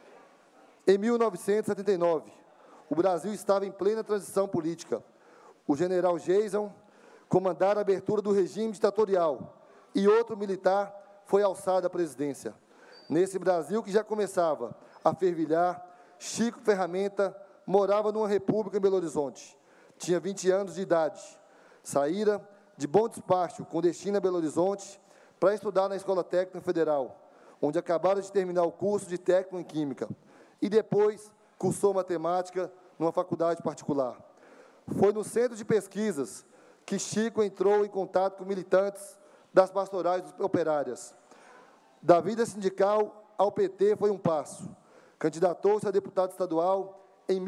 Em 1979, o Brasil estava em plena transição política. O general Geison comandara a abertura do regime ditatorial e outro militar foi alçado à presidência. Nesse Brasil que já começava a fervilhar, Chico Ferramenta morava numa república em Belo Horizonte. Tinha 20 anos de idade. Saíra de bom despacho, com destino a Belo Horizonte, para estudar na Escola Técnica Federal, onde acabara de terminar o curso de técnico em Química, e depois cursou matemática numa faculdade particular. Foi no centro de pesquisas que Chico entrou em contato com militantes das pastorais operárias. Da vida sindical ao PT foi um passo. Candidatou-se a deputado estadual em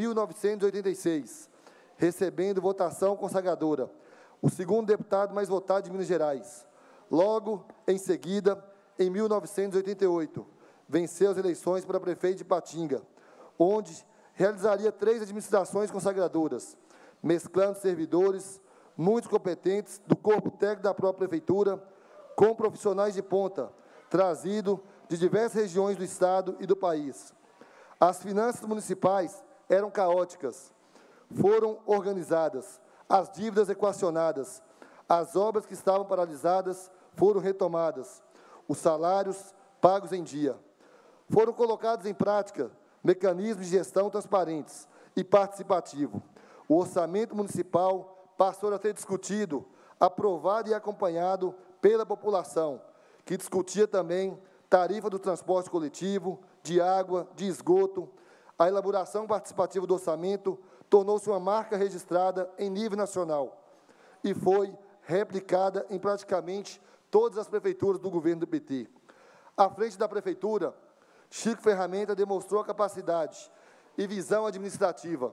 1986, recebendo votação consagradora, o segundo deputado mais votado de Minas Gerais. Logo, em seguida, em 1988, venceu as eleições para prefeito de Patinga, onde realizaria 3 administrações consagradoras, mesclando servidores muito competentes do corpo técnico da própria prefeitura com profissionais de ponta, trazido de diversas regiões do Estado e do país. As finanças municipais eram caóticas, foram organizadas, as dívidas equacionadas, as obras que estavam paralisadas foram retomadas, os salários pagos em dia. Foram colocados em prática mecanismos de gestão transparentes e participativo. O orçamento municipal passou a ser discutido, aprovado e acompanhado pela população, que discutia também tarifa do transporte coletivo, de água, de esgoto. A elaboração participativa do orçamento tornou-se uma marca registrada em nível nacional e foi replicada em praticamente todas as prefeituras do governo do PT. À frente da prefeitura, Chico Ferramenta demonstrou a capacidade e visão administrativa.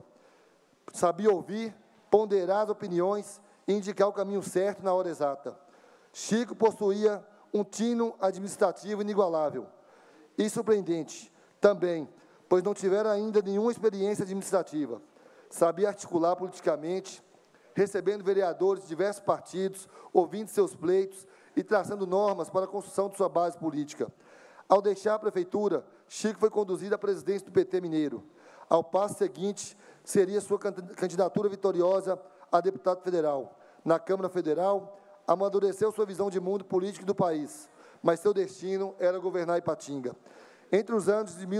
Sabia ouvir, ponderar as opiniões e indicar o caminho certo na hora exata. Chico possuía um tino administrativo inigualável e surpreendente também, pois não tivera ainda nenhuma experiência administrativa. Sabia articular politicamente, recebendo vereadores de diversos partidos, ouvindo seus pleitos e traçando normas para a construção de sua base política. Ao deixar a prefeitura, Chico foi conduzido à presidência do PT Mineiro. Ao passo seguinte, seria sua candidatura vitoriosa a deputado federal. Na Câmara Federal, amadureceu sua visão de mundo político do país, mas seu destino era governar Ipatinga. Entre os anos de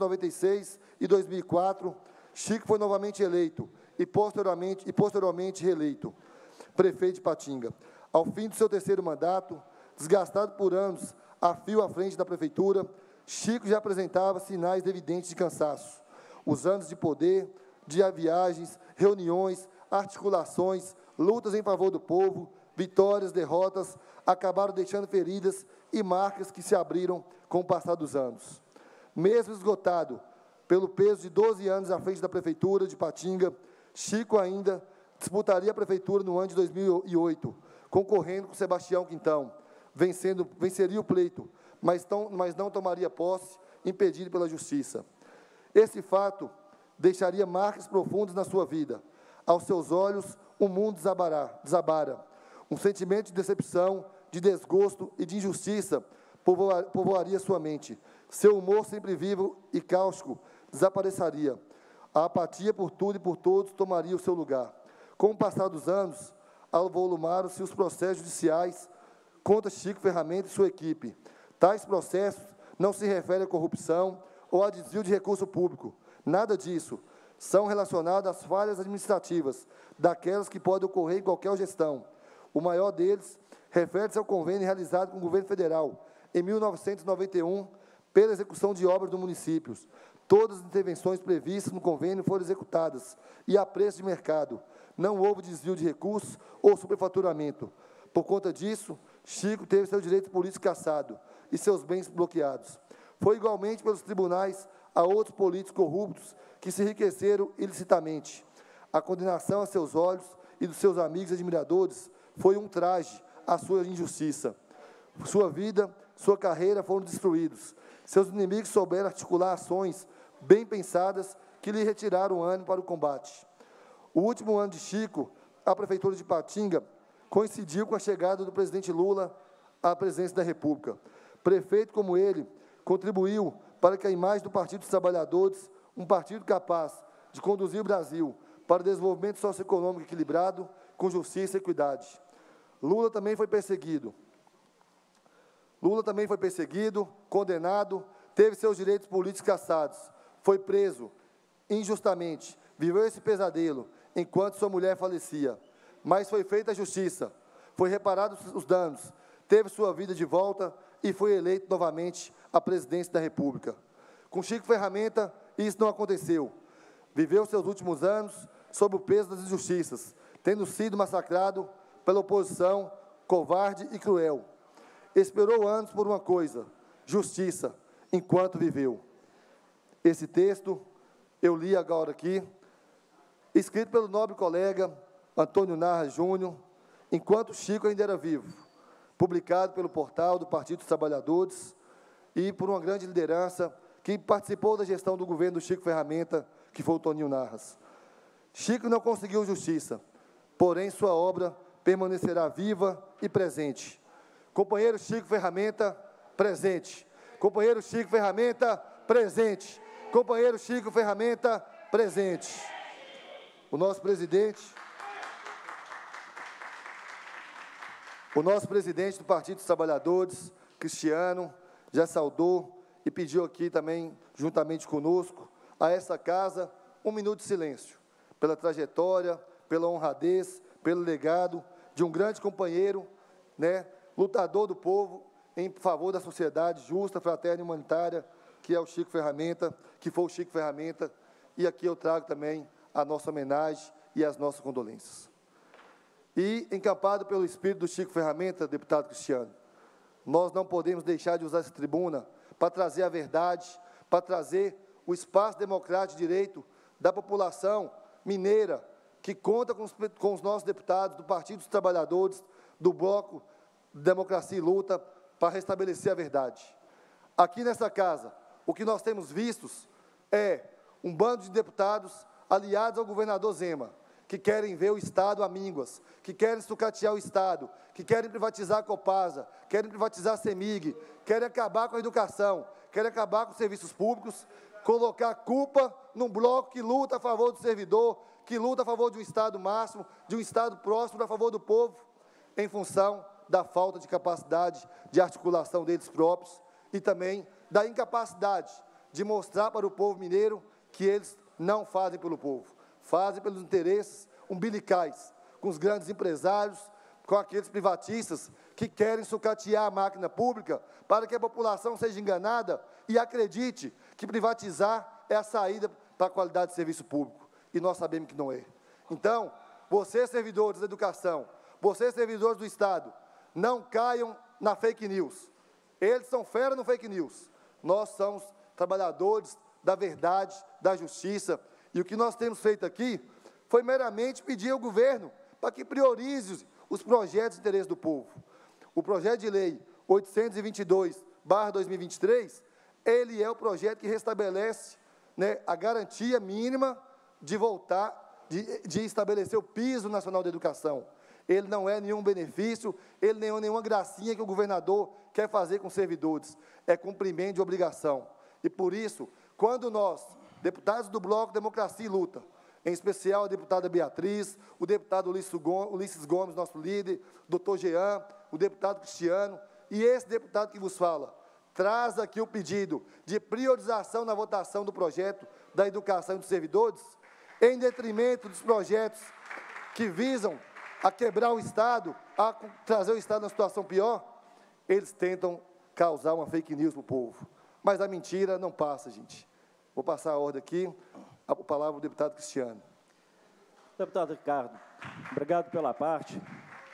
1996 e 2004, Chico foi novamente eleito e posteriormente reeleito prefeito de Ipatinga. Ao fim do seu terceiro mandato, desgastado por anos a fio à frente da prefeitura, Chico já apresentava sinais evidentes de cansaço. Os anos de poder, de viagens, reuniões, articulações, lutas em favor do povo, vitórias, derrotas, acabaram deixando feridas e marcas que se abriram com o passar dos anos. Mesmo esgotado pelo peso de 12 anos à frente da prefeitura de Ipatinga, Chico ainda disputaria a prefeitura no ano de 2008, concorrendo com Sebastião Quintão, venceria o pleito, mas não tomaria posse, impedido pela justiça. Esse fato deixaria marcas profundas na sua vida. Aos seus olhos, o mundo desabara. Um sentimento de decepção, de desgosto e de injustiça povoaria sua mente. Seu humor sempre vivo e cáustico desapareceria. A apatia por tudo e por todos tomaria o seu lugar. Com o passar dos anos, avolumaram-se os processos judiciais contra Chico Ferramenta e sua equipe. Tais processos não se referem à corrupção ou a desvio de recurso público. Nada disso. São relacionados às falhas administrativas, daquelas que podem ocorrer em qualquer gestão. O maior deles refere-se ao convênio realizado com o governo federal, em 1991, pela execução de obras dos municípios. Todas as intervenções previstas no convênio foram executadas, e a preço de mercado. Não houve desvio de recursos ou superfaturamento. Por conta disso, Chico teve seus direitos políticos cassados e seus bens bloqueados. Foi igualmente pelos tribunais a outros políticos corruptos que se enriqueceram ilicitamente. A condenação a seus olhos e dos seus amigos e admiradores foi um traje à sua injustiça. Sua vida, sua carreira foram destruídos. Seus inimigos souberam articular ações bem pensadas que lhe retiraram o ânimo para o combate. O último ano de Chico, a prefeitura de Ipatinga, coincidiu com a chegada do presidente Lula à presidência da República. Prefeito como ele, contribuiu para que a imagem do Partido dos Trabalhadores, um partido capaz de conduzir o Brasil para o desenvolvimento socioeconômico equilibrado, com justiça e equidade. Lula também foi perseguido, condenado, teve seus direitos políticos cassados, foi preso injustamente, viveu esse pesadelo enquanto sua mulher falecia. Mas foi feita a justiça, foi reparado os danos, teve sua vida de volta e foi eleito novamente à presidência da República. Com Chico Ferramenta, isso não aconteceu. Viveu seus últimos anos sob o peso das injustiças, tendo sido massacrado pela oposição covarde e cruel. Esperou anos por uma coisa, justiça, enquanto viveu. Esse texto, eu li agora aqui, escrito pelo nobre colega Antônio Narras Júnior, enquanto Chico ainda era vivo, publicado pelo portal do Partido dos Trabalhadores e por uma grande liderança que participou da gestão do governo do Chico Ferramenta, que foi o Toninho Narras. Chico não conseguiu justiça, porém sua obra permanecerá viva e presente. Companheiro Chico Ferramenta, presente. Companheiro Chico Ferramenta, presente. Companheiro Chico Ferramenta, presente. O nosso presidente do Partido dos Trabalhadores, Cristiano, já saudou e pediu aqui também, juntamente conosco, a essa casa, 1 minuto de silêncio, pela trajetória, pela honradez, pelo legado de um grande companheiro, né, lutador do povo em favor da sociedade justa, fraterna e humanitária, que é o Chico Ferramenta, que foi o Chico Ferramenta, e aqui eu trago também a nossa homenagem e as nossas condolências. E, encampado pelo espírito do Chico Ferramenta, deputado Cristiano, nós não podemos deixar de usar essa tribuna para trazer a verdade, para trazer o espaço democrático de direito da população mineira, que conta com os nossos deputados do Partido dos Trabalhadores, do Bloco Democracia e Luta, para restabelecer a verdade. Aqui nessa casa, o que nós temos vistos é um bando de deputados aliados ao governador Zema, que querem ver o Estado a mínguas, que querem sucatear o Estado, que querem privatizar a Copasa, querem privatizar a CEMIG, querem acabar com a educação, querem acabar com os serviços públicos, colocar a culpa num bloco que luta a favor do servidor, que luta a favor de um Estado máximo, de um Estado próximo a favor do povo, em função da falta de capacidade de articulação deles próprios e também da incapacidade de mostrar para o povo mineiro que eles não fazem pelo povo, fazem pelos interesses umbilicais, com os grandes empresários, com aqueles privatistas que querem sucatear a máquina pública para que a população seja enganada e acredite que privatizar é a saída para a qualidade de serviço público. E nós sabemos que não é. Então, vocês, servidores da educação, vocês, servidores do Estado, não caiam na fake news. Eles são fera no fake news. Nós somos trabalhadores da verdade, da justiça. E o que nós temos feito aqui foi meramente pedir ao governo para que priorize os projetos de interesse do povo. O projeto de lei 822/2023, ele é o projeto que restabelece, né, a garantia mínima de voltar, de estabelecer o piso nacional da educação. Ele não é nenhum benefício, ele não é nenhuma gracinha que o governador quer fazer com os servidores. É cumprimento de obrigação. E, por isso, quando nós, deputados do Bloco Democracia e Luta, em especial a deputada Beatriz, o deputado Ulisses Gomes, nosso líder, doutor Jean, o deputado Cristiano, e esse deputado que vos fala, traz aqui o pedido de priorização na votação do projeto da educação dos servidores, em detrimento dos projetos que visam a quebrar o Estado, a trazer o Estado numa situação pior, eles tentam causar uma fake news para o povo. Mas a mentira não passa, gente. Vou passar a ordem aqui, a palavra do deputado Cristiano. Deputado Ricardo, obrigado pela parte.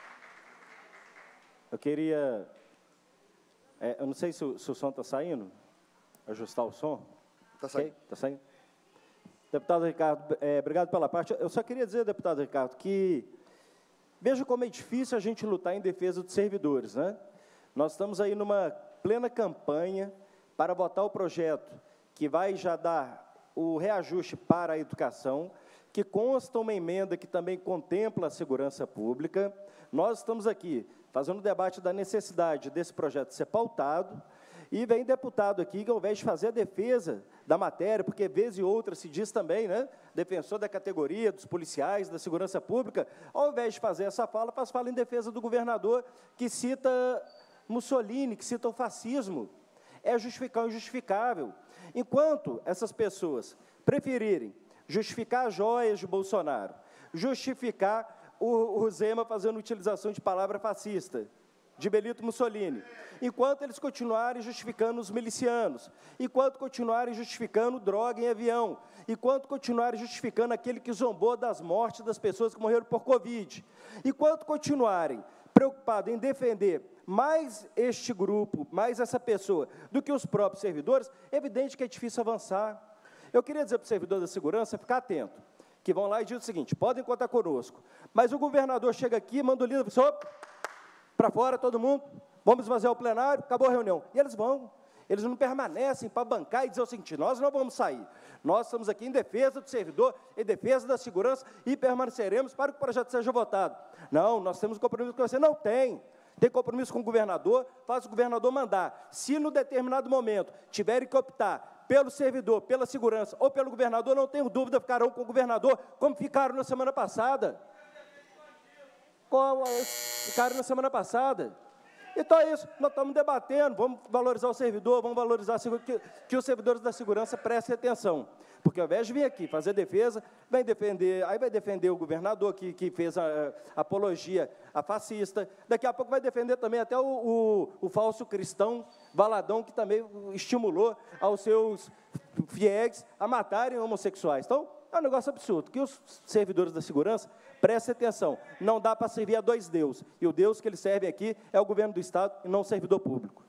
Eu queria... eu não sei se o som está saindo. Ajustar o som? Está saindo. Está saindo? Deputado Ricardo, obrigado pela parte. Eu só queria dizer, deputado Ricardo, que veja como é difícil a gente lutar em defesa dos servidores, né? Nós estamos aí numa plena campanha para votar o projeto que vai já dar o reajuste para a educação, que consta uma emenda que também contempla a segurança pública. Nós estamos aqui fazendo o debate da necessidade desse projeto ser pautado, e vem deputado aqui que, ao invés de fazer a defesa da matéria, porque vez e outra se diz também, né, defensor da categoria, dos policiais, da segurança pública, ao invés de fazer essa fala, faz fala em defesa do governador, que cita Mussolini, que cita o fascismo. É justificar o injustificável. Enquanto essas pessoas preferirem justificar as joias de Bolsonaro, justificar o Zema fazendo utilização de palavra fascista, de Benito Mussolini, enquanto eles continuarem justificando os milicianos, enquanto continuarem justificando droga em avião, enquanto continuarem justificando aquele que zombou das mortes das pessoas que morreram por Covid, enquanto continuarem preocupados em defender mais este grupo, mais essa pessoa, do que os próprios servidores, é evidente que é difícil avançar. Eu queria dizer para o servidor da segurança ficar atento, que vão lá e dizem o seguinte: podem contar conosco, mas o governador chega aqui, manda o líder, para fora todo mundo, vamos esvaziar o plenário, acabou a reunião. E eles vão, eles não permanecem para bancar e dizer o seguinte: nós não vamos sair, nós estamos aqui em defesa do servidor, em defesa da segurança, e permaneceremos para que o projeto seja votado. Não, nós temos um compromisso com você. Não tem. Tem compromisso com o governador, faz o governador mandar. Se, no determinado momento, tiverem que optar pelo servidor, pela segurança ou pelo governador, não tenho dúvida, ficarão com o governador, como ficaram na semana passada. Ficaram na semana passada. Então é isso, nós estamos debatendo, vamos valorizar o servidor, vamos valorizar que os servidores da segurança prestem atenção. Porque ao invés de vir aqui fazer defesa, vai defender o governador que fez a apologia a fascista, daqui a pouco vai defender também até o falso cristão Valadão, que também estimulou aos seus fiéis a matarem homossexuais. Então, é um negócio absurdo, que os servidores da segurança prestem atenção, não dá para servir a dois deuses, e o Deus que eles servem aqui é o governo do Estado e não o servidor público.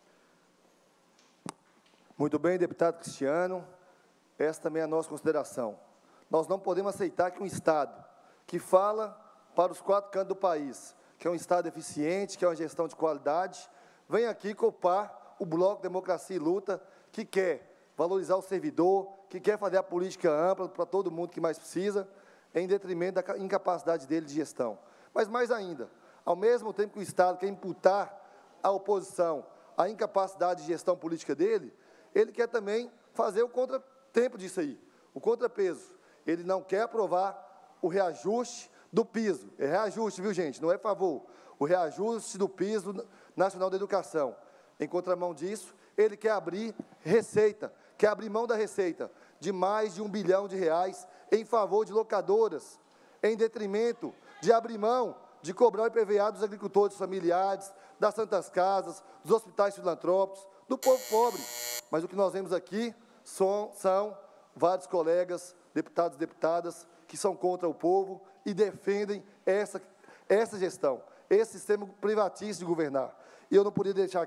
Muito bem, deputado Cristiano, essa também é a nossa consideração. Nós não podemos aceitar que um Estado que fala para os 4 cantos do país, que é um Estado eficiente, que é uma gestão de qualidade, venha aqui copar o Bloco Democracia e Luta, que quer valorizar o servidor, que quer fazer a política ampla para todo mundo que mais precisa, em detrimento da incapacidade dele de gestão. Mas, mais ainda, ao mesmo tempo que o Estado quer imputar à oposição a incapacidade de gestão política dele, ele quer também fazer o contratempo disso aí, o contrapeso. Ele não quer aprovar o reajuste do piso. É reajuste, viu, gente? Não é favor. O reajuste do piso nacional da educação. Em contramão disso, ele quer abrir receita, quer abrir mão da receita de mais de R$1 bilhão em favor de locadoras, em detrimento de abrir mão de cobrar o IPVA dos agricultores familiares, das santas casas, dos hospitais filantrópicos, do povo pobre. Mas o que nós vemos aqui são vários colegas, deputados e deputadas, que são contra o povo e defendem essa gestão, esse sistema privatista de governar. E eu não poderia deixar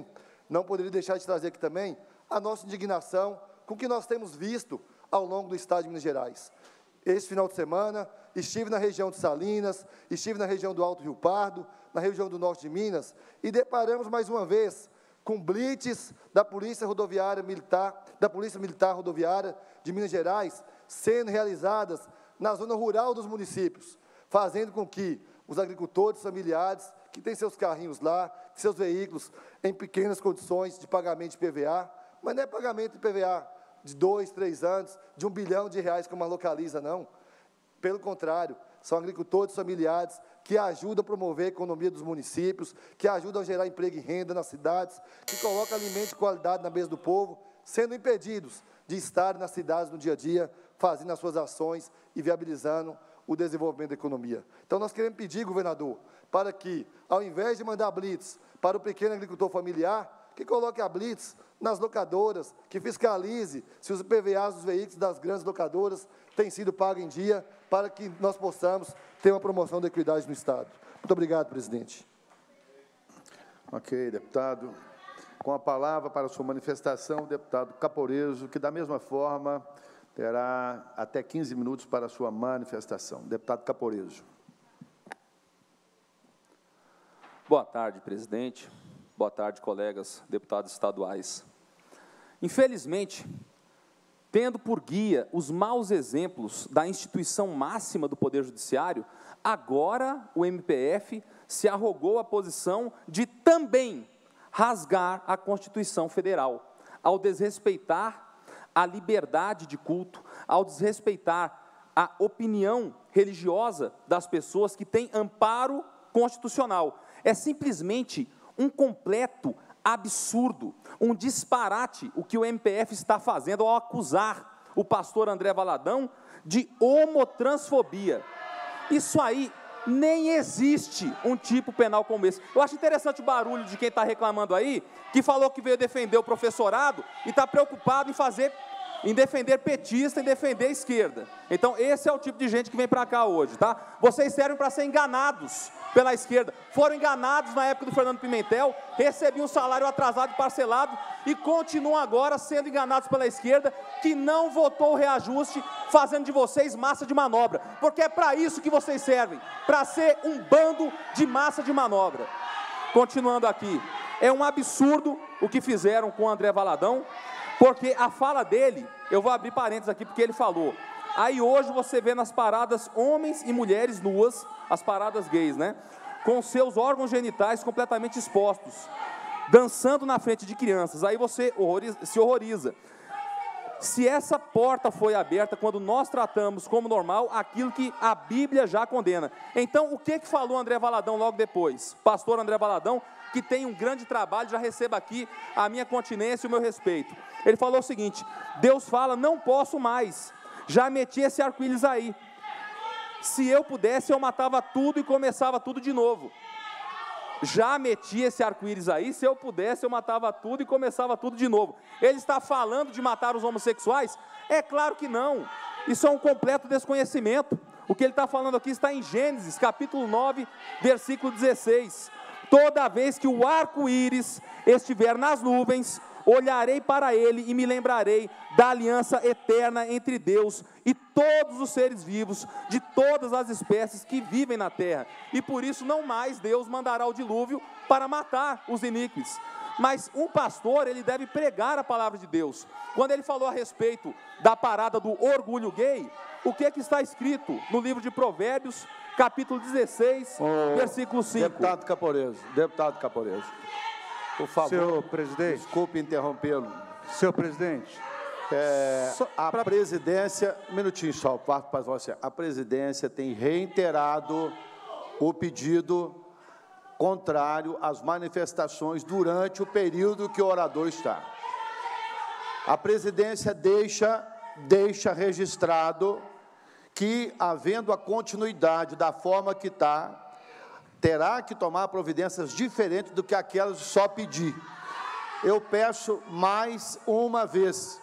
de trazer aqui também a nossa indignação com o que nós temos visto ao longo do Estado de Minas Gerais. Esse final de semana, estive na região de Salinas, estive na região do Alto Rio Pardo, na região do Norte de Minas, e deparamos mais uma vez com blitz da Polícia Militar Rodoviária de Minas Gerais, sendo realizadas na zona rural dos municípios, fazendo com que os agricultores familiares, que têm seus carrinhos lá, seus veículos em pequenas condições de pagamento de PVA, mas não é pagamento de PVA de 2, 3 anos, de R$1 bilhão, como a Localiza, não. Pelo contrário, são agricultores familiares que ajudam a promover a economia dos municípios, que ajudam a gerar emprego e renda nas cidades, que colocam alimentos de qualidade na mesa do povo, sendo impedidos de estar nas cidades no dia a dia, fazendo as suas ações e viabilizando o desenvolvimento da economia. Então, nós queremos pedir, governador, para que, ao invés de mandar blitz para o pequeno agricultor familiar, que coloque a blitz nas locadoras, que fiscalize se os IPVAs dos veículos das grandes locadoras têm sido pagos em dia, para que nós possamos ter uma promoção da equidade no Estado. Muito obrigado, presidente. Ok, deputado. Com a palavra para a sua manifestação, o deputado Caporeso, que, da mesma forma, terá até 15 minutos para a sua manifestação. Deputado Caporeso. Boa tarde, presidente. Boa tarde, colegas deputados estaduais. Infelizmente, tendo por guia os maus exemplos da instituição máxima do Poder Judiciário, agora o MPF se arrogou a posição de também rasgar a Constituição Federal, ao desrespeitar a liberdade de culto, ao desrespeitar a opinião religiosa das pessoas que têm amparo constitucional. É simplesmente um completo absurdo, um disparate o que o MPF está fazendo ao acusar o pastor André Valadão de homotransfobia. Isso aí nem existe um tipo penal como esse. Eu acho interessante o barulho de quem está reclamando aí, que falou que veio defender o professorado e está preocupado em defender petista, em defender a esquerda. Então, esse é o tipo de gente que vem para cá hoje, tá? Vocês servem para ser enganados pela esquerda. Foram enganados na época do Fernando Pimentel, recebiam um salário atrasado e parcelado e continuam agora sendo enganados pela esquerda, que não votou o reajuste, fazendo de vocês massa de manobra. Porque é para isso que vocês servem, para ser um bando de massa de manobra. Continuando aqui, é um absurdo o que fizeram com o André Valadão, porque a fala dele, eu vou abrir parênteses aqui, porque ele falou, aí hoje você vê nas paradas homens e mulheres nuas, as paradas gays, né? com seus órgãos genitais completamente expostos, dançando na frente de crianças. Aí você se horroriza. Se essa porta foi aberta quando nós tratamos como normal aquilo que a Bíblia já condena. Então, o que falou André Valadão logo depois? Pastor André Valadão, que tem um grande trabalho, já receba aqui a minha continência e o meu respeito. Ele falou o seguinte: Deus fala, não posso mais, já meti esse arco-íris aí. Se eu pudesse, eu matava tudo e começava tudo de novo. Já meti esse arco-íris aí, se eu pudesse, eu matava tudo e começava tudo de novo. Ele está falando de matar os homossexuais? É claro que não. Isso é um completo desconhecimento. O que ele está falando aqui está em Gênesis, capítulo 9, versículo 16. Toda vez que o arco-íris estiver nas nuvens, olharei para ele e me lembrarei da aliança eterna entre Deus e todos os seres vivos, de todas as espécies que vivem na terra. E por isso não mais Deus mandará o dilúvio para matar os iníquos. Mas um pastor, ele deve pregar a palavra de Deus. Quando ele falou a respeito da parada do orgulho gay, o que está escrito no livro de Provérbios, capítulo 16, versículo 5? Deputado Caporeso, por favor, senhor presidente, desculpe interrompê-lo. Senhor presidente, a presidência, um minutinho só, para você. A presidência tem reiterado o pedido contrário às manifestações durante o período que o orador está. A presidência deixa registrado que, havendo a continuidade da forma que está, terá que tomar providências diferentes do que aquelas de só pedir. Eu peço mais uma vez,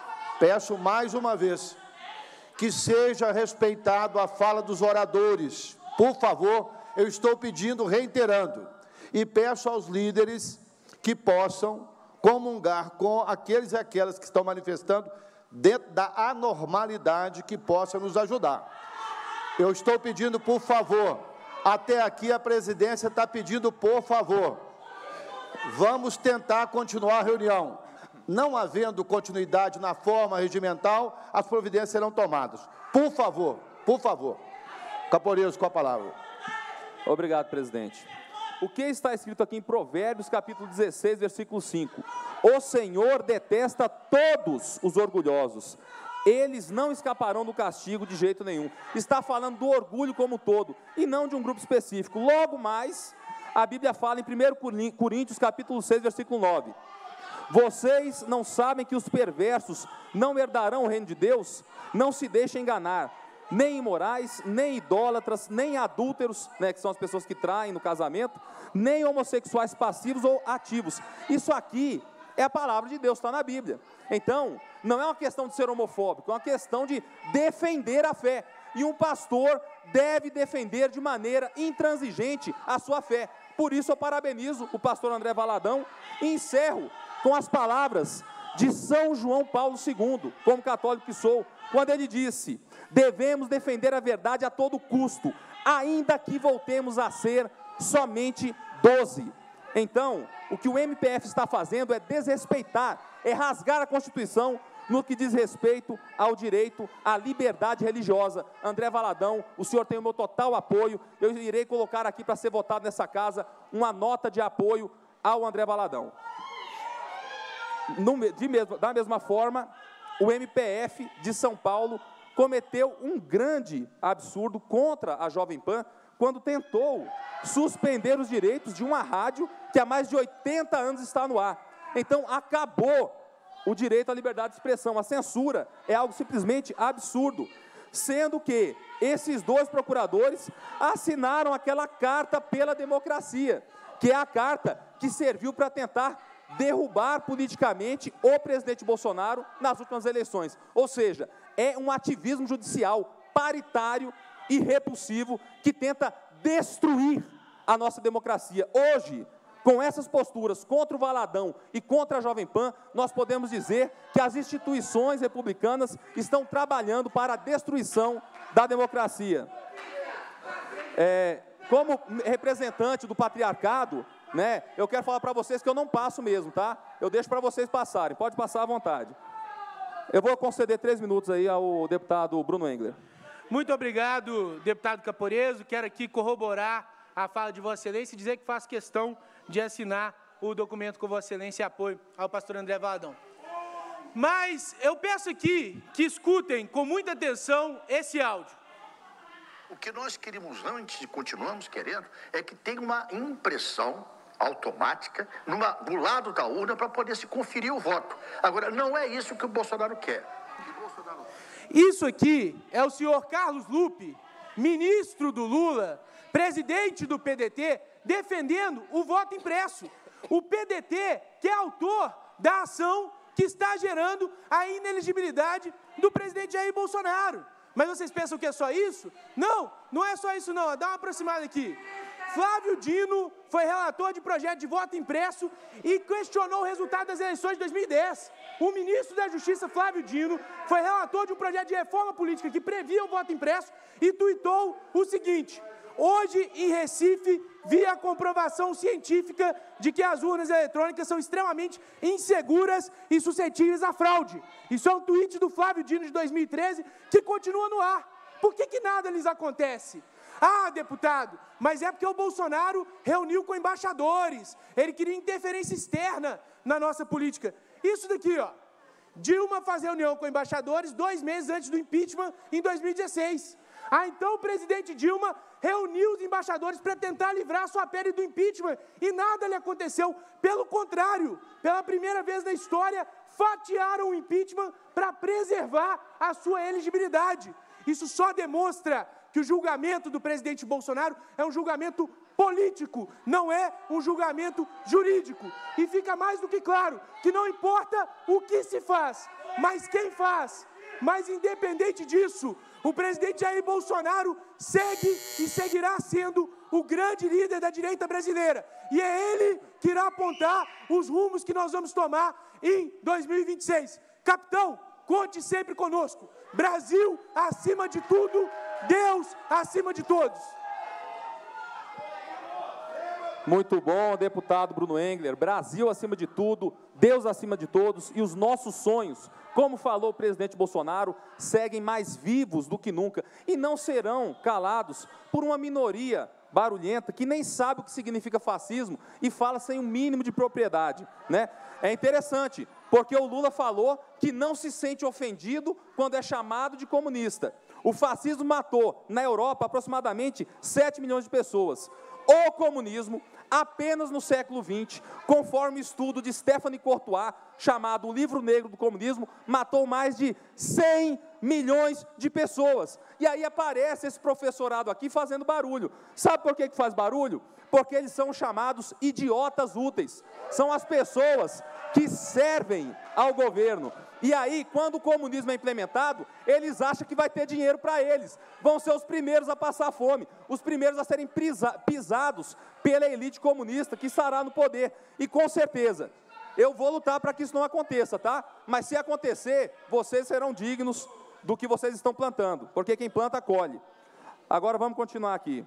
que seja respeitado a fala dos oradores. Por favor, eu estou pedindo, reiterando, e peço aos líderes que possam comungar com aqueles e aquelas que estão manifestando dentro da anormalidade, que possa nos ajudar. Eu estou pedindo, por favor, até aqui a presidência está pedindo, por favor, vamos tentar continuar a reunião. Não havendo continuidade na forma regimental, as providências serão tomadas. Por favor. Caporeso, com a palavra. Obrigado, presidente. O que está escrito aqui em Provérbios, capítulo 16, versículo 5? O Senhor detesta todos os orgulhosos. Eles não escaparão do castigo de jeito nenhum. Está falando do orgulho como um todo, e não de um grupo específico. Logo mais, a Bíblia fala em 1 Coríntios, capítulo 6, versículo 9. Vocês não sabem que os perversos não herdarão o reino de Deus? Não se deixem enganar. Nem imorais, nem idólatras, nem adúlteros, que são as pessoas que traem no casamento, nem homossexuais passivos ou ativos. Isso aqui é a palavra de Deus, está na Bíblia. Então, não é uma questão de ser homofóbico, é uma questão de defender a fé. E um pastor deve defender de maneira intransigente a sua fé. Por isso eu parabenizo o pastor André Valadão e encerro com as palavras de São João Paulo II, como católico que sou, quando ele disse: devemos defender a verdade a todo custo, ainda que voltemos a ser somente 12. Então, o que o MPF está fazendo é desrespeitar, é rasgar a Constituição no que diz respeito ao direito à liberdade religiosa. André Valadão, o senhor tem o meu total apoio. Eu irei colocar aqui para ser votado nessa casa uma nota de apoio ao André Valadão. Da mesma forma, o MPF de São Paulo cometeu um grande absurdo contra a Jovem Pan, quando tentou suspender os direitos de uma rádio que há mais de 80 anos está no ar. Então, acabou o direito à liberdade de expressão. A censura é algo simplesmente absurdo, sendo que esses dois procuradores assinaram aquela carta pela democracia, que é a carta que serviu para tentar derrubar politicamente o presidente Bolsonaro nas últimas eleições. Ou seja, é um ativismo judicial paritário e repulsivo que tenta destruir a nossa democracia. Hoje, com essas posturas contra o Valadão e contra a Jovem Pan, nós podemos dizer que as instituições republicanas estão trabalhando para a destruição da democracia. Como representante do patriarcado, eu quero falar para vocês que eu não passo mesmo, tá? Eu deixo para vocês passarem, pode passar à vontade. Eu vou conceder 3 minutos aí ao deputado Bruno Engler. Muito obrigado, deputado Caporeso. Quero aqui corroborar a fala de Vossa Excelência e dizer que faço questão de assinar o documento com Vossa Excelência em apoio ao pastor André Valadão. Mas eu peço aqui que escutem com muita atenção esse áudio. O que nós queríamos antes e continuamos querendo é que tenha uma impressão automática do lado da urna para poder se conferir o voto. Agora, não é isso que o Bolsonaro quer. Isso aqui é o senhor Carlos Lupe, ministro do Lula, presidente do PDT, defendendo o voto impresso. O PDT, que é autor da ação que está gerando a inelegibilidade do presidente Jair Bolsonaro. Mas vocês pensam que é só isso? Não, não é só isso não. Dá uma aproximada aqui. Flávio Dino foi relator de projeto de voto impresso e questionou o resultado das eleições de 2010. O ministro da Justiça, Flávio Dino, foi relator de um projeto de reforma política que previa o voto impresso e tuitou o seguinte: hoje, em Recife, vi a comprovação científica de que as urnas eletrônicas são extremamente inseguras e suscetíveis à fraude. Isso é um tweet do Flávio Dino de 2013 que continua no ar. Por que nada lhes acontece? Ah, deputado, mas é porque o Bolsonaro reuniu com embaixadores. Ele queria interferência externa na nossa política. Isso daqui, ó. Dilma faz reunião com embaixadores 2 meses antes do impeachment, em 2016. Então o presidente Dilma reuniu os embaixadores para tentar livrar sua pele do impeachment e nada lhe aconteceu. Pelo contrário, pela primeira vez na história, fatiaram o impeachment para preservar a sua elegibilidade. Isso só demonstra que o julgamento do presidente Bolsonaro é um julgamento político, não é um julgamento jurídico. E fica mais do que claro que não importa o que se faz, mas quem faz. Mas, independente disso, o presidente Jair Bolsonaro segue e seguirá sendo o grande líder da direita brasileira. E é ele que irá apontar os rumos que nós vamos tomar em 2026. Capitão, conte sempre conosco. Brasil acima de tudo, Deus acima de todos. Muito bom, deputado Bruno Engler. Brasil acima de tudo, Deus acima de todos, e os nossos sonhos, como falou o presidente Bolsonaro, seguem mais vivos do que nunca e não serão calados por uma minoria barulhenta que nem sabe o que significa fascismo e fala sem um mínimo de propriedade, né? É interessante, porque o Lula falou que não se sente ofendido quando é chamado de comunista. O fascismo matou, na Europa, aproximadamente 7 milhões de pessoas. O comunismo, apenas no século XX, conforme estudo de Stephanie Courtois, chamado O Livro Negro do Comunismo, matou mais de 100 milhões de pessoas. E aí aparece esse professorado aqui fazendo barulho. Sabe por que faz barulho? Porque eles são chamados idiotas úteis. São as pessoas que servem ao governo. E aí, quando o comunismo é implementado, eles acham que vai ter dinheiro para eles. Vão ser os primeiros a passar fome, os primeiros a serem pisados pela elite comunista que estará no poder. E com certeza, eu vou lutar para que isso não aconteça, tá? Mas se acontecer, vocês serão dignos do que vocês estão plantando, porque quem planta, colhe. Agora vamos continuar aqui.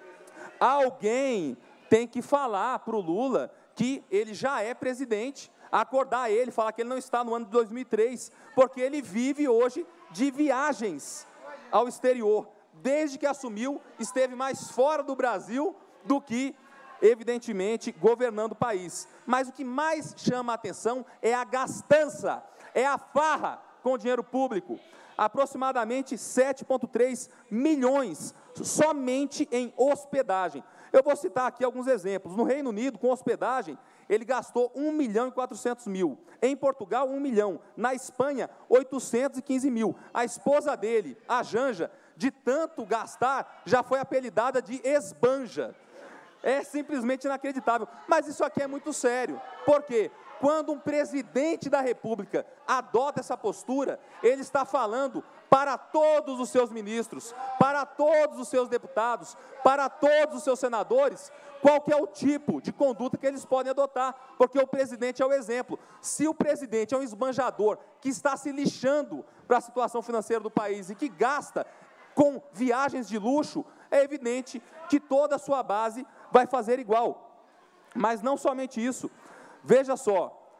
Alguém tem que falar para o Lula que ele já é presidente, acordar ele, falar que ele não está no ano de 2003, porque ele vive hoje de viagens ao exterior. Desde que assumiu, esteve mais fora do Brasil do que, evidentemente, governando o país. Mas o que mais chama a atenção é a gastança, é a farra com o dinheiro público. Aproximadamente 7,3 milhões somente em hospedagem. Eu vou citar aqui alguns exemplos. No Reino Unido, com hospedagem, ele gastou 1.400.000. Em Portugal, 1 milhão. Na Espanha, 815 mil. A esposa dele, a Janja, de tanto gastar, já foi apelidada de esbanja. É simplesmente inacreditável. Mas isso aqui é muito sério. Por quê? Quando um presidente da República adota essa postura, ele está falando para todos os seus ministros, para todos os seus deputados, para todos os seus senadores, qual que é o tipo de conduta que eles podem adotar, porque o presidente é o exemplo. Se o presidente é um esbanjador que está se lixando para a situação financeira do país e que gasta com viagens de luxo, é evidente que toda a sua base vai fazer igual. Mas não somente isso. Veja só,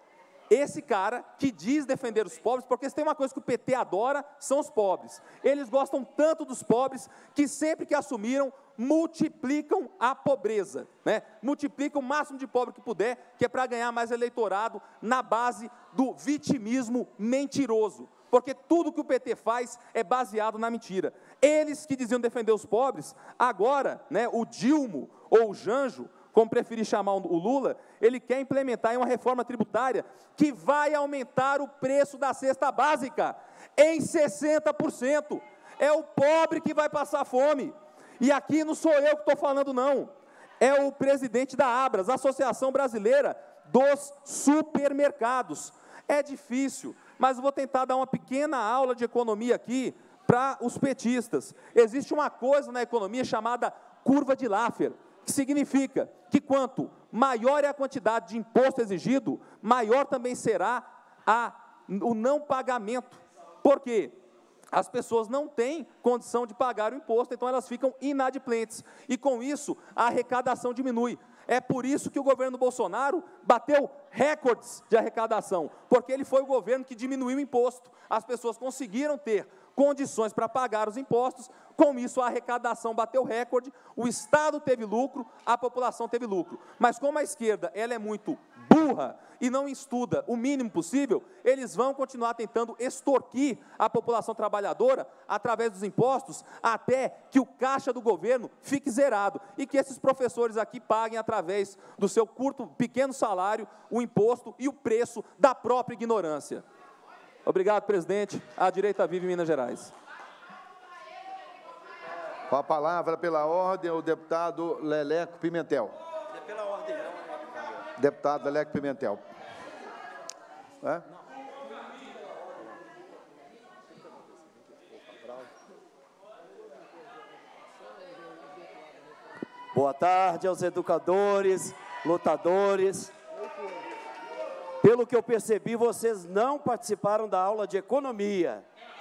esse cara que diz defender os pobres, porque se tem uma coisa que o PT adora, são os pobres. Eles gostam tanto dos pobres, que sempre que assumiram, multiplicam a pobreza, né? Multiplicam o máximo de pobre que puder, que é para ganhar mais eleitorado, na base do vitimismo mentiroso. Porque tudo que o PT faz é baseado na mentira. Eles que diziam defender os pobres, agora, né, o Dilma ou o Janjo, como preferir chamar o Lula, ele quer implementar uma reforma tributária que vai aumentar o preço da cesta básica em 60%. É o pobre que vai passar fome. E aqui não sou eu que estou falando, não. É o presidente da Abras, Associação Brasileira dos Supermercados. É difícil, mas vou tentar dar uma pequena aula de economia aqui para os petistas. Existe uma coisa na economia chamada curva de Laffer, que significa que quanto maior é a quantidade de imposto exigido, maior também será o não pagamento. Por quê? As pessoas não têm condição de pagar o imposto, então elas ficam inadimplentes. E com isso, a arrecadação diminui. É por isso que o governo Bolsonaro bateu recordes de arrecadação, porque ele foi o governo que diminuiu o imposto. As pessoas conseguiram ter condições para pagar os impostos, com isso a arrecadação bateu recorde, o Estado teve lucro, a população teve lucro. Mas como a esquerda ela é muito burra e não estuda o mínimo possível, eles vão continuar tentando extorquir a população trabalhadora através dos impostos, até que o caixa do governo fique zerado, e que esses professores aqui paguem através do seu pequeno salário, o imposto e o preço da própria ignorância. Obrigado, presidente. A direita vive em Minas Gerais. Com a palavra, pela ordem, o deputado Leleco Pimentel. É pela ordem, não. Deputado Leleco Pimentel. É? Boa tarde aos educadores, lutadores. Pelo que eu percebi, vocês não participaram da aula de economia.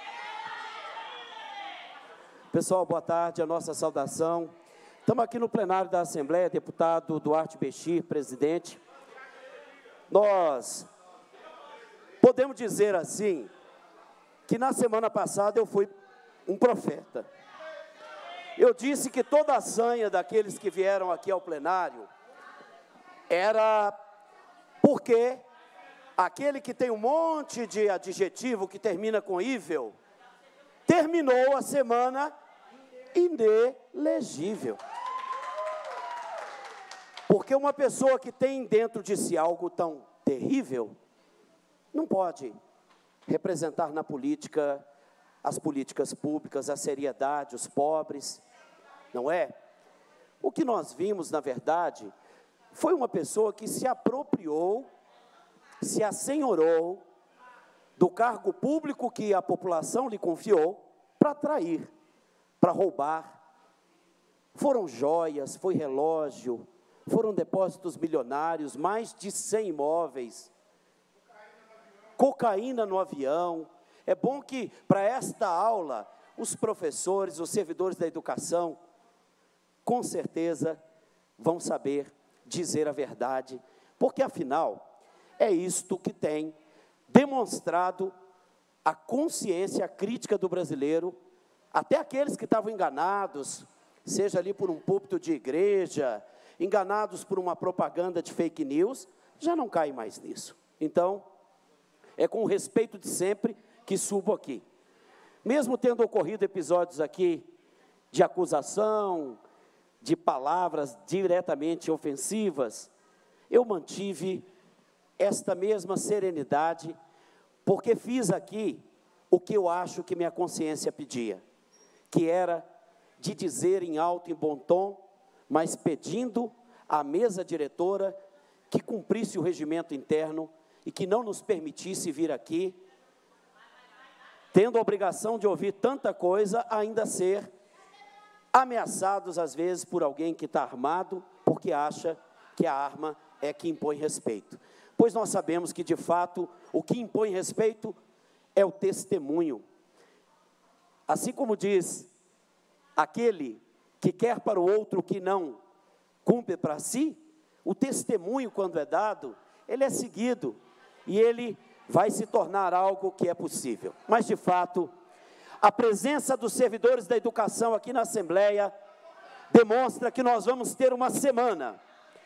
Pessoal, boa tarde, a nossa saudação. Estamos aqui no plenário da Assembleia, deputado Duarte Bechir, presidente. Nós podemos dizer assim, que na semana passada eu fui um profeta. Eu disse que toda a sanha daqueles que vieram aqui ao plenário era porque aquele que tem um monte de adjetivo que termina com ível, terminou a semana inelegível. Porque uma pessoa que tem dentro de si algo tão terrível, não pode representar na política as políticas públicas, a seriedade, os pobres, não é? O que nós vimos, na verdade, foi uma pessoa que se apropriou, se assenhorou do cargo público que a população lhe confiou para trair, para roubar. Foram joias, foi relógio, foram depósitos milionários, mais de 100 imóveis, cocaína no avião. É bom que, para esta aula, os professores, os servidores da educação, com certeza, vão saber dizer a verdade, porque, afinal, é isto que tem demonstrado a consciência crítica do brasileiro, até aqueles que estavam enganados, seja ali por um púlpito de igreja, enganados por uma propaganda de fake news, já não caem mais nisso. Então, é com o respeito de sempre que subo aqui. Mesmo tendo ocorrido episódios aqui de acusação, de palavras diretamente ofensivas, eu mantive esta mesma serenidade, porque fiz aqui o que eu acho que minha consciência pedia, que era de dizer em alto e bom tom, mas pedindo à mesa diretora que cumprisse o regimento interno e que não nos permitisse vir aqui, tendo a obrigação de ouvir tanta coisa, ainda ser ameaçados, às vezes, por alguém que está armado, porque acha que a arma é que impõe respeito. Pois nós sabemos que, de fato, o que impõe respeito é o testemunho. Assim como diz aquele que quer para o outro o que não cumpre para si, o testemunho, quando é dado, ele é seguido. e ele vai se tornar algo que é possível. Mas, de fato, a presença dos servidores da educação aqui na Assembleia demonstra que nós vamos ter uma semana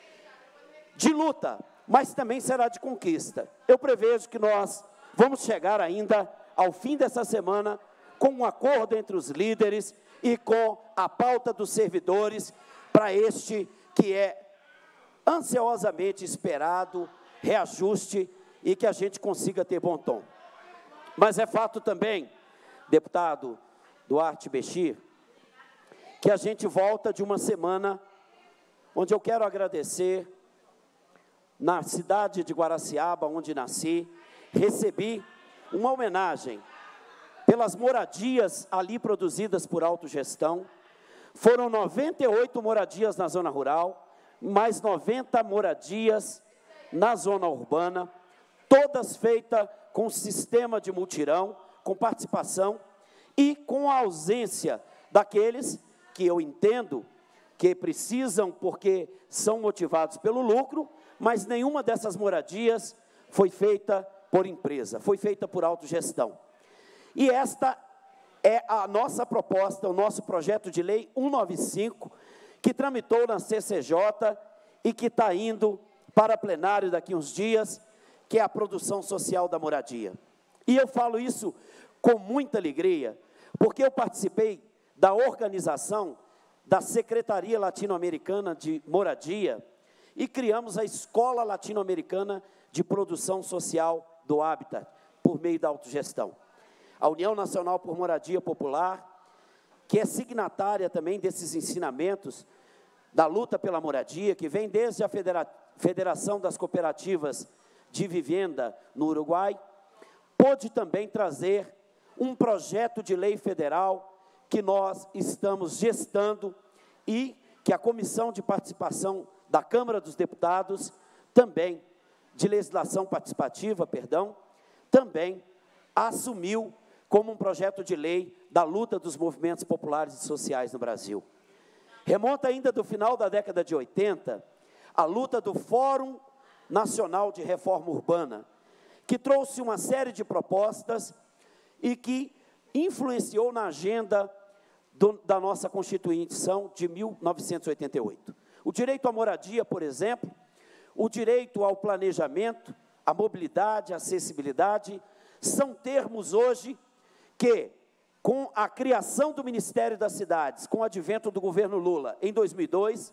de luta, mas também será de conquista. Eu prevejo que nós vamos chegar ainda ao fim dessa semana com um acordo entre os líderes e com a pauta dos servidores para este que é ansiosamente esperado reajuste e que a gente consiga ter bom tom. Mas é fato também, deputado Duarte Bechir, que a gente volta de uma semana onde eu quero agradecer, na cidade de Guaraciaba, onde nasci, recebi uma homenagem pelas moradias ali produzidas por autogestão. Foram 98 moradias na zona rural, mais 90 moradias na zona urbana, todas feitas com sistema de mutirão, com participação e com a ausência daqueles que eu entendo que precisam porque são motivados pelo lucro, mas nenhuma dessas moradias foi feita por empresa, foi feita por autogestão. E esta é a nossa proposta, o nosso projeto de lei 195, que tramitou na CCJ e que está indo para plenário daqui uns dias, que é a produção social da moradia. E eu falo isso com muita alegria, porque eu participei da organização da Secretaria Latino-Americana de Moradia e criamos a Escola Latino-Americana de Produção Social do Habitat, por meio da autogestão. A União Nacional por Moradia Popular, que é signatária também desses ensinamentos da luta pela moradia, que vem desde a Federação das Cooperativas de Vivenda no Uruguai, pôde também trazer um projeto de lei federal que nós estamos gestando e que a Comissão de Participação da Câmara dos Deputados, também, de Legislação Participativa, perdão, também assumiu como um projeto de lei da luta dos movimentos populares e sociais no Brasil. Remonta ainda do final da década de 80, a luta do Fórum Nacional de Reforma Urbana, que trouxe uma série de propostas e que influenciou na agenda da nossa Constituição de 1988. O direito à moradia, por exemplo, o direito ao planejamento, a mobilidade, a acessibilidade, são termos hoje que, com a criação do Ministério das Cidades, com o advento do governo Lula, em 2002,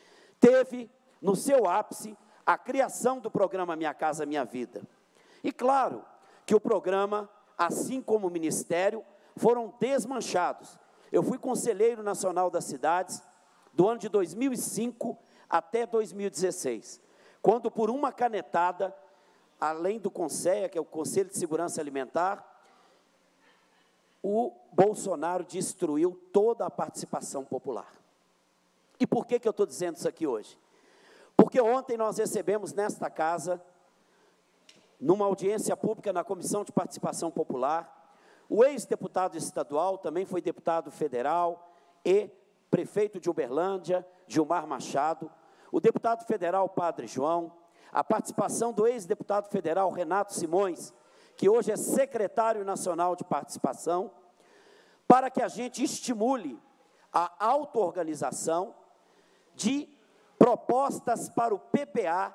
teve no seu ápice a criação do programa Minha Casa Minha Vida. E claro que o programa, assim como o Ministério, foram desmanchados. Eu fui conselheiro nacional das cidades do ano de 2005 até 2016, quando por uma canetada, além do CONSEA, que é o Conselho de Segurança Alimentar, o Bolsonaro destruiu toda a participação popular. E por que eu estou dizendo isso aqui hoje? Porque ontem nós recebemos nesta casa, numa audiência pública na Comissão de Participação Popular, o ex-deputado estadual, também foi deputado federal e prefeito de Uberlândia, Gilmar Machado, o deputado federal Padre João, a participação do ex-deputado federal Renato Simões, que hoje é secretário nacional de participação, para que a gente estimule a auto-organização de propostas para o PPA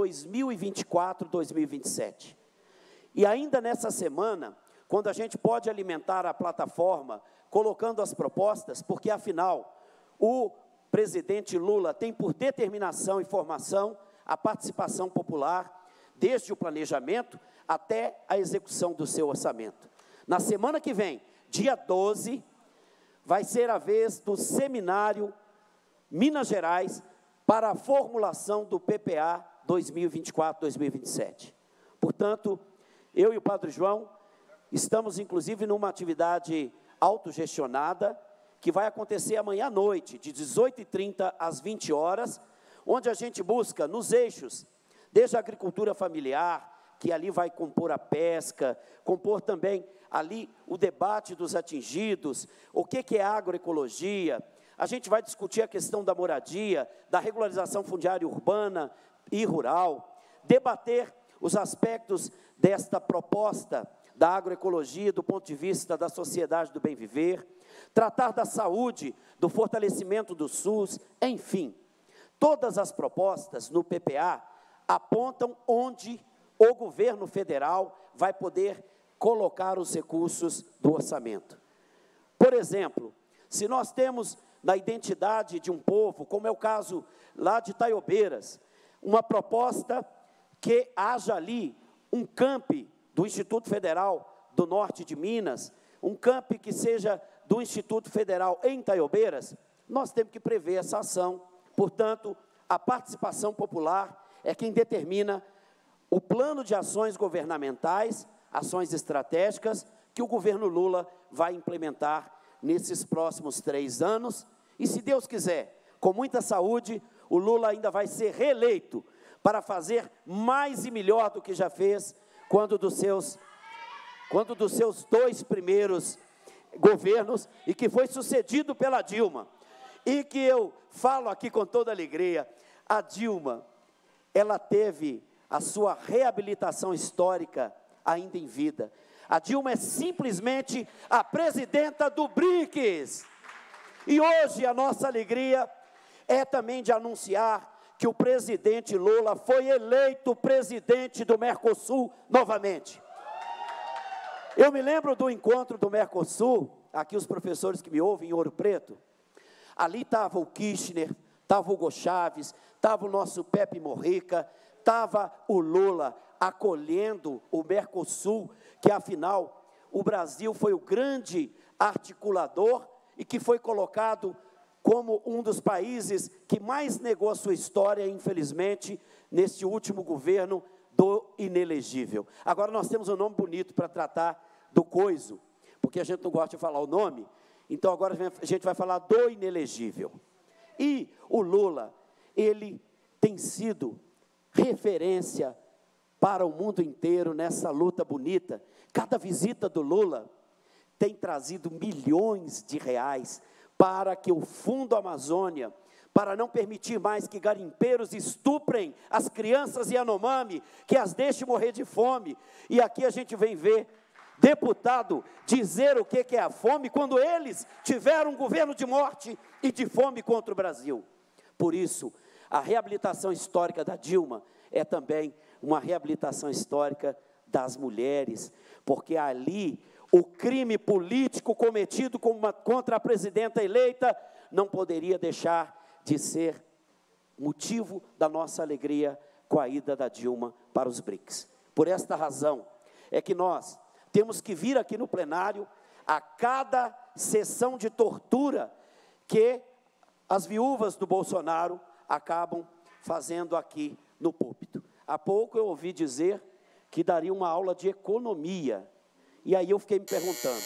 2024-2027. E ainda nessa semana, quando a gente pode alimentar a plataforma, colocando as propostas, porque, afinal, o presidente Lula tem por determinação e formação a participação popular, desde o planejamento até a execução do seu orçamento. Na semana que vem, dia 12, vai ser a vez do seminário Minas Gerais para a formulação do PPA 2024-2027. Portanto, eu e o Padre João estamos, inclusive, numa atividade autogestionada, que vai acontecer amanhã à noite, de 18h30 às 20 horas, onde a gente busca, nos eixos, desde a agricultura familiar, que ali vai compor a pesca, compor também ali o debate dos atingidos, o que é agroecologia. A gente vai discutir a questão da moradia, da regularização fundiária urbana e rural, debater os aspectos desta proposta da agroecologia do ponto de vista da sociedade do bem viver, tratar da saúde, do fortalecimento do SUS, enfim. Todas as propostas no PPA apontam onde o governo federal vai poder colocar os recursos do orçamento. Por exemplo, se nós temos na identidade de um povo, como é o caso lá de Itaiobeiras, uma proposta que haja ali um campi do Instituto Federal do Norte de Minas, um campi que seja do Instituto Federal em Itaiobeiras, nós temos que prever essa ação. Portanto, a participação popular é quem determina o plano de ações governamentais, ações estratégicas, que o governo Lula vai implementar nesses próximos 3 anos, e se Deus quiser, com muita saúde, o Lula ainda vai ser reeleito para fazer mais e melhor do que já fez quando dos seus 2 primeiros governos, e que foi sucedido pela Dilma. E que eu falo aqui com toda alegria, a Dilma, ela teve a sua reabilitação histórica ainda em vida. A Dilma é simplesmente a presidenta do BRICS. E hoje a nossa alegria é também de anunciar que o presidente Lula foi eleito presidente do Mercosul novamente. Eu me lembro do encontro do Mercosul, aqui os professores que me ouvem em Ouro Preto, ali estava o Kirchner, estava o Hugo Chávez, estava o nosso Pepe Mujica, estava o Lula acolhendo o Mercosul, que afinal o Brasil foi o grande articulador e que foi colocado como um dos países que mais negou a sua história, infelizmente, neste último governo do inelegível. Agora nós temos um nome bonito para tratar do coiso, porque a gente não gosta de falar o nome, então agora a gente vai falar do inelegível. E o Lula, ele tem sido referência para o mundo inteiro nessa luta bonita. Cada visita do Lula tem trazido milhões de reais para que o Fundo Amazônia, para não permitir mais que garimpeiros estuprem as crianças Yanomami, que as deixem morrer de fome. E aqui a gente vem ver deputado dizer o que é a fome, quando eles tiveram um governo de morte e de fome contra o Brasil. Por isso, a reabilitação histórica da Dilma é também uma reabilitação histórica das mulheres, porque ali o crime político cometido contra a presidenta eleita não poderia deixar de ser motivo da nossa alegria com a ida da Dilma para os BRICS. Por esta razão é que nós temos que vir aqui no plenário a cada sessão de tortura que as viúvas do Bolsonaro acabam fazendo aqui no púlpito. Há pouco eu ouvi dizer que daria uma aula de economia, e aí eu fiquei me perguntando,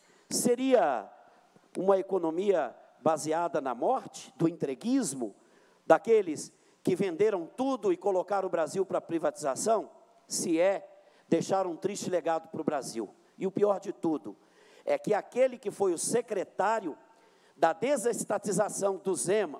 seria uma economia baseada na morte, do entreguismo, daqueles que venderam tudo e colocaram o Brasil para privatização? Se é, deixaram um triste legado para o Brasil. E o pior de tudo é que aquele que foi o secretário da desestatização do Zema,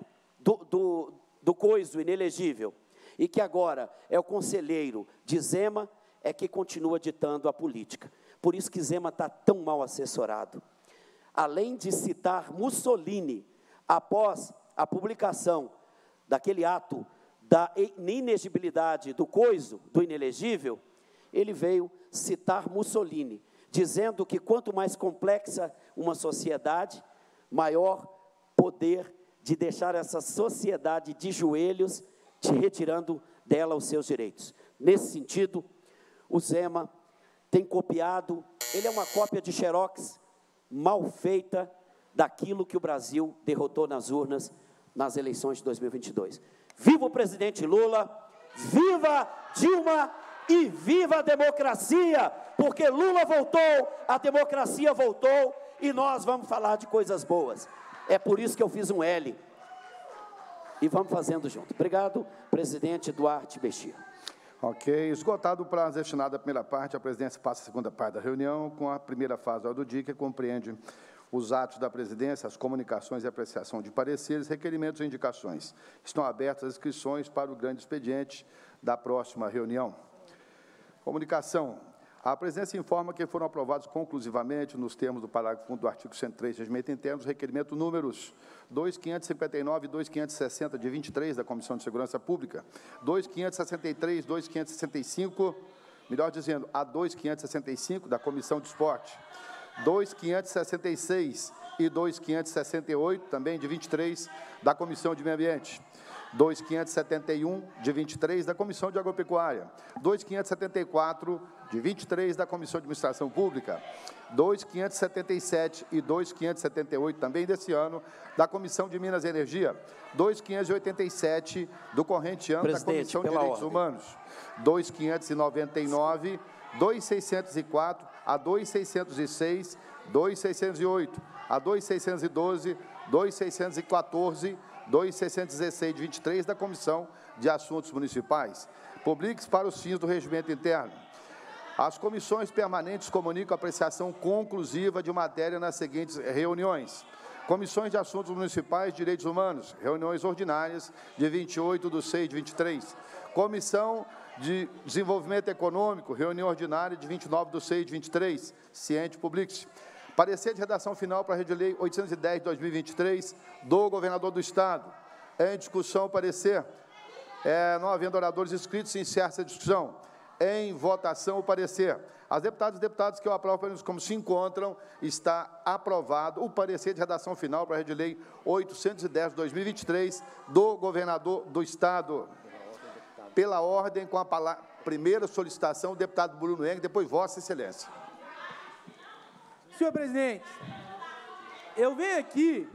do coiso inelegível, e que agora é o conselheiro de Zema, é que continua ditando a política. Por isso que Zema está tão mal assessorado. Além de citar Mussolini, após a publicação daquele ato da inegibilidade do coiso, do inelegível, ele veio citar Mussolini, dizendo que quanto mais complexa uma sociedade, maior poder de deixar essa sociedade de joelhos, te retirando dela os seus direitos. Nesse sentido, o Zema tem copiado, ele é uma cópia de Xerox mal feita daquilo que o Brasil derrotou nas urnas nas eleições de 2022. Viva o presidente Lula, viva Dilma e viva a democracia, porque Lula voltou, a democracia voltou e nós vamos falar de coisas boas. É por isso que eu fiz um L. E vamos fazendo junto. Obrigado, presidente Duarte Bexia. Ok. Esgotado o prazo destinado à primeira parte, a presidência passa a segunda parte da reunião, com a primeira fase da ordem do dia, que compreende os atos da presidência, as comunicações e apreciação de pareceres, requerimentos e indicações. Estão abertas as inscrições para o grande expediente da próxima reunião. Comunicação. A presidência informa que foram aprovados conclusivamente, nos termos do parágrafo 1 do artigo 103 do Regimento Interno, os requerimentos números 2559 e 2560, de 23, da Comissão de Segurança Pública, 2563, 2565, melhor dizendo, a 2565, da Comissão de Esporte, 2566 e 2568, também de 23, da Comissão de Meio Ambiente, 2571, de 23, da Comissão de Agropecuária, 2574, de 23, da Comissão de Administração Pública, 2577 e 2578, também desse ano, da Comissão de Minas e Energia, 2587, do corrente ano da Comissão de Direitos Humanos, 2599, 2604, a 2606, 2608, a 2612, 2614, 2616 de 23 da Comissão de Assuntos Municipais. Publiques para os fins do regimento interno. As comissões permanentes comunicam a apreciação conclusiva de matéria nas seguintes reuniões. Comissões de Assuntos Municipais e Direitos Humanos, reuniões ordinárias de 28/6 de 23. Comissão de Desenvolvimento Econômico, reunião ordinária de 29/6 de 23, ciente publique-se. Parecer de redação final para a Rede Lei 810 de 2023, do Governador do Estado. Em discussão, parecer. Não havendo oradores inscritos, se encerra essa discussão. Em votação, o parecer. As deputadas e deputados que eu aprovo, como se encontram, está aprovado o parecer de redação final para a Rede Lei 810 de 2023, do Governador do Estado. Pela ordem, com a palavra, primeira solicitação, o deputado Bruno Eng, depois Vossa Excelência. Senhor presidente, eu venho aqui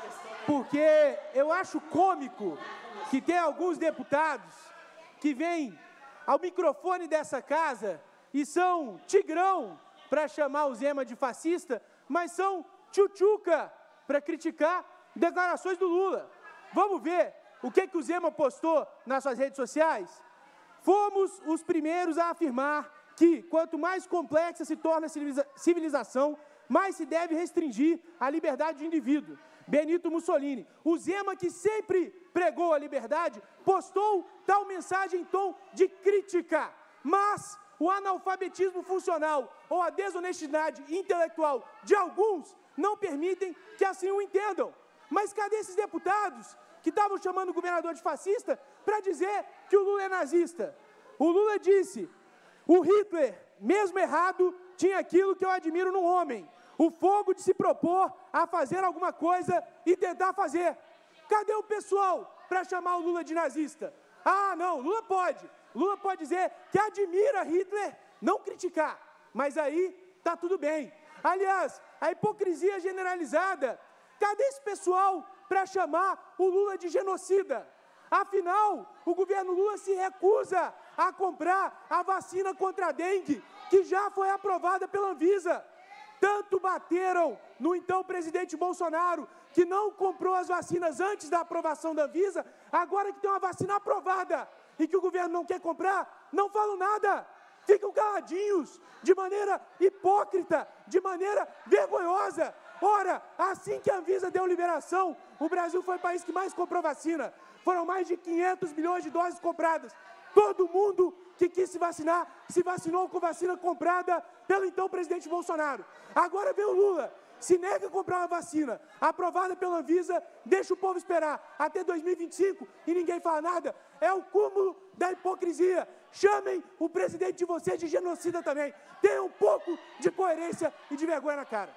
porque eu acho cômico que tem alguns deputados que vêm ao microfone dessa casa e são tigrão para chamar o Zema de fascista, mas são tchutchuca para criticar declarações do Lula. Vamos ver o que o Zema postou nas suas redes sociais? Fomos os primeiros a afirmar que, quanto mais complexa se torna a civilização, mais se deve restringir a liberdade do indivíduo. Benito Mussolini. O Zema, que sempre pregou a liberdade, postou tal mensagem em tom de crítica. Mas o analfabetismo funcional ou a desonestidade intelectual de alguns não permitem que assim o entendam. Mas cadê esses deputados que estavam chamando o governador de fascista para dizer que o Lula é nazista? O Lula disse: o Hitler, mesmo errado, tinha aquilo que eu admiro no homem, o fogo de se propor a fazer alguma coisa e tentar fazer. Cadê o pessoal para chamar o Lula de nazista? Ah, não, Lula pode dizer que admira Hitler, não criticar, mas aí está tudo bem. Aliás, a hipocrisia generalizada, cadê esse pessoal para chamar o Lula de genocida? Afinal, o governo Lula se recusa a comprar a vacina contra a dengue, que já foi aprovada pela Anvisa. Tanto bateram no então presidente Bolsonaro, que não comprou as vacinas antes da aprovação da Anvisa, agora que tem uma vacina aprovada e que o governo não quer comprar, não falam nada. Ficam caladinhos, de maneira hipócrita, de maneira vergonhosa. Ora, assim que a Anvisa deu liberação, o Brasil foi o país que mais comprou vacina. Foram mais de 500 milhões de doses compradas. Todo mundo que quis se vacinar, se vacinou com vacina comprada pelo então presidente Bolsonaro. Agora vem o Lula, se nega a comprar uma vacina aprovada pela Anvisa, deixa o povo esperar até 2025 e ninguém fala nada. É o cúmulo da hipocrisia. Chamem o presidente de vocês de genocida também. Tenham um pouco de coerência e de vergonha na cara.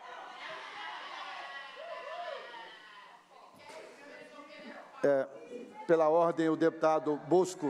Pela ordem, o deputado Bosco.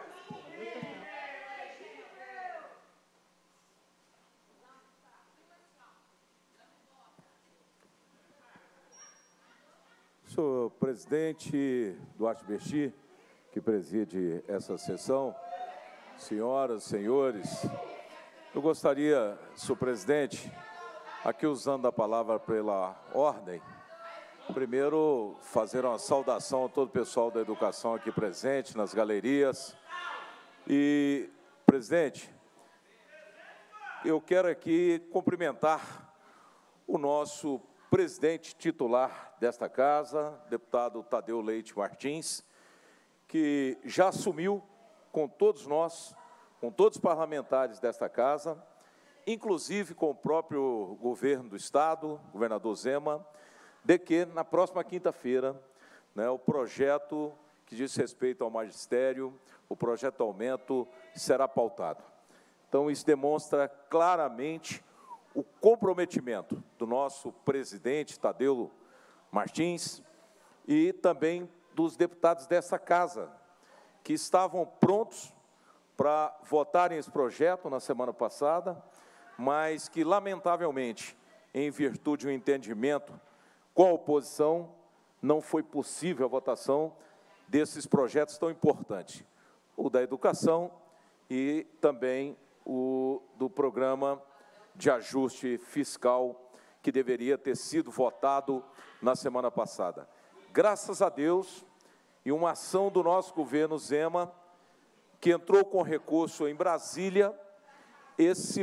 Senhor presidente Duarte Bexi, que preside essa sessão, senhoras, senhores, eu gostaria, senhor presidente, aqui usando a palavra pela ordem, primeiro fazer uma saudação a todo o pessoal da educação aqui presente, nas galerias. E, presidente, eu quero aqui cumprimentar o nosso presidente titular desta casa, deputado Tadeu Leite Martins, que já assumiu com todos nós com todos os parlamentares desta casa, inclusive com o próprio governo do Estado, governador Zema, de que, na próxima quinta-feira, né, o projeto que diz respeito ao magistério, o projeto aumento, será pautado. Então, isso demonstra claramente o comprometimento do nosso presidente, Tadeu Martins, e também dos deputados dessa casa, que estavam prontos para votarem esse projeto na semana passada, mas que, lamentavelmente, em virtude de um entendimento com a oposição, não foi possível a votação desses projetos tão importantes, o da educação e também o do programa de ajuste fiscal, que deveria ter sido votado na semana passada. Graças a Deus, e uma ação do nosso governo Zema, que entrou com recurso em Brasília, esse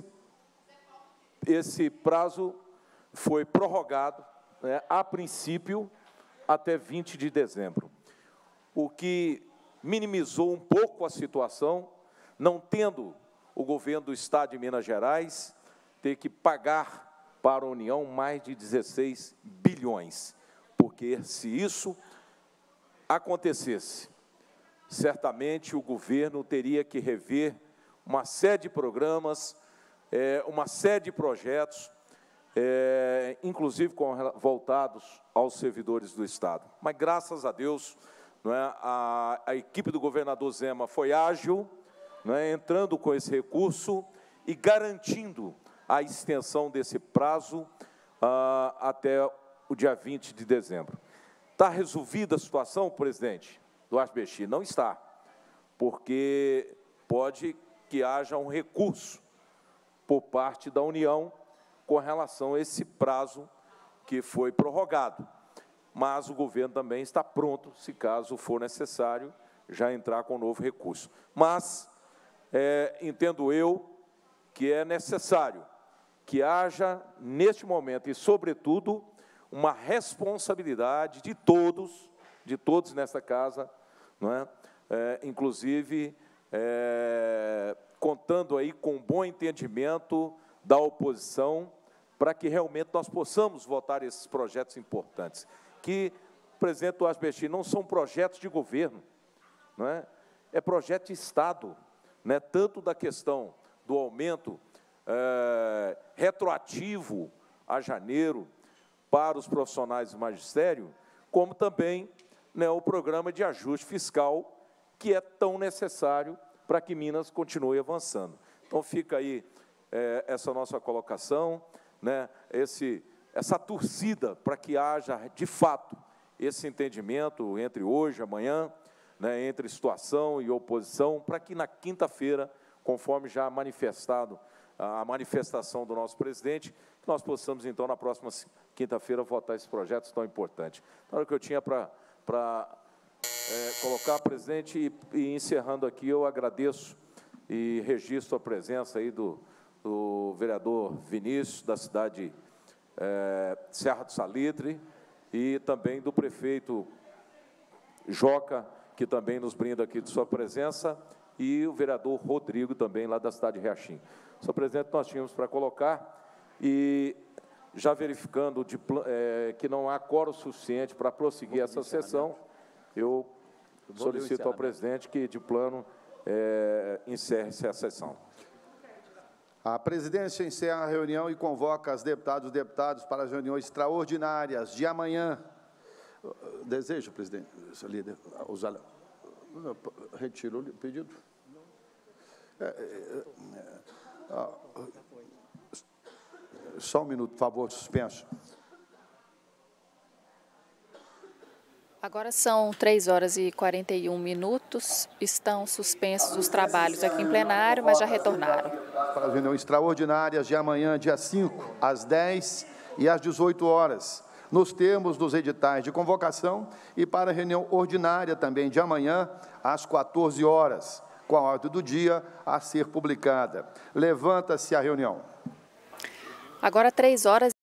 prazo foi prorrogado, né, a princípio, até 20 de dezembro, o que minimizou um pouco a situação, não tendo o governo do Estado de Minas Gerais ter que pagar para a União mais de 16 bilhões, porque se isso acontecesse, certamente o governo teria que rever uma série de programas, uma série de projetos, inclusive voltados aos servidores do Estado. Mas, graças a Deus, não é, a equipe do governador Zema foi ágil, não é, entrando com esse recurso e garantindo a extensão desse prazo até o dia 20 de dezembro. Está resolvida a situação, presidente Duarte Bexi? Não está, porque pode que haja um recurso por parte da União com relação a esse prazo que foi prorrogado. Mas o governo também está pronto, se caso for necessário, já entrar com um novo recurso. Mas entendo eu que é necessário que haja, neste momento, e, sobretudo, uma responsabilidade de todos nesta casa, não é? Inclusive, contando aí com um bom entendimento da oposição, para que realmente nós possamos votar esses projetos importantes, que, presidente Duarte Bexi, não são projetos de governo, não é? É projeto de Estado, né? Tanto da questão do aumento retroativo a janeiro para os profissionais do magistério, como também, né, o programa de ajuste fiscal, que é tão necessário para que Minas continue avançando. Então, fica aí essa nossa colocação, né, essa torcida para que haja, de fato, esse entendimento entre hoje e amanhã, né, entre situação e oposição, para que na quinta-feira, conforme já manifestado, a manifestação do nosso presidente, que nós possamos, então, na próxima quinta-feira, votar esses projetos tão importantes. Na hora que eu tinha para colocar, presidente, e encerrando aqui, eu agradeço e registro a presença aí do vereador Vinícius, da cidade Serra do Salitre, e também do prefeito Joca, que também nos brinda aqui de sua presença, e o vereador Rodrigo, também lá da cidade de Riachim. Senhor presidente, nós tínhamos para colocar, e já verificando que não há quórum suficiente para prosseguir essa sessão, eu solicito ao presidente que, de plano, encerre-se a sessão. A presidência encerra a reunião e convoca as deputadas e os deputados para as reuniões extraordinárias de amanhã. Deseja, presidente, líder, usar... Retiro o pedido? Só um minuto, por favor, suspenso. Agora são 3h41. Estão suspensos os trabalhos aqui em plenário, mas já retornaram. Para as reuniões extraordinárias de amanhã, dia 5, às 10 e às 18 horas, nos termos dos editais de convocação, e para a reunião ordinária também de amanhã, às 14 horas, com a ordem do dia a ser publicada. Levanta-se a reunião. Agora 3h.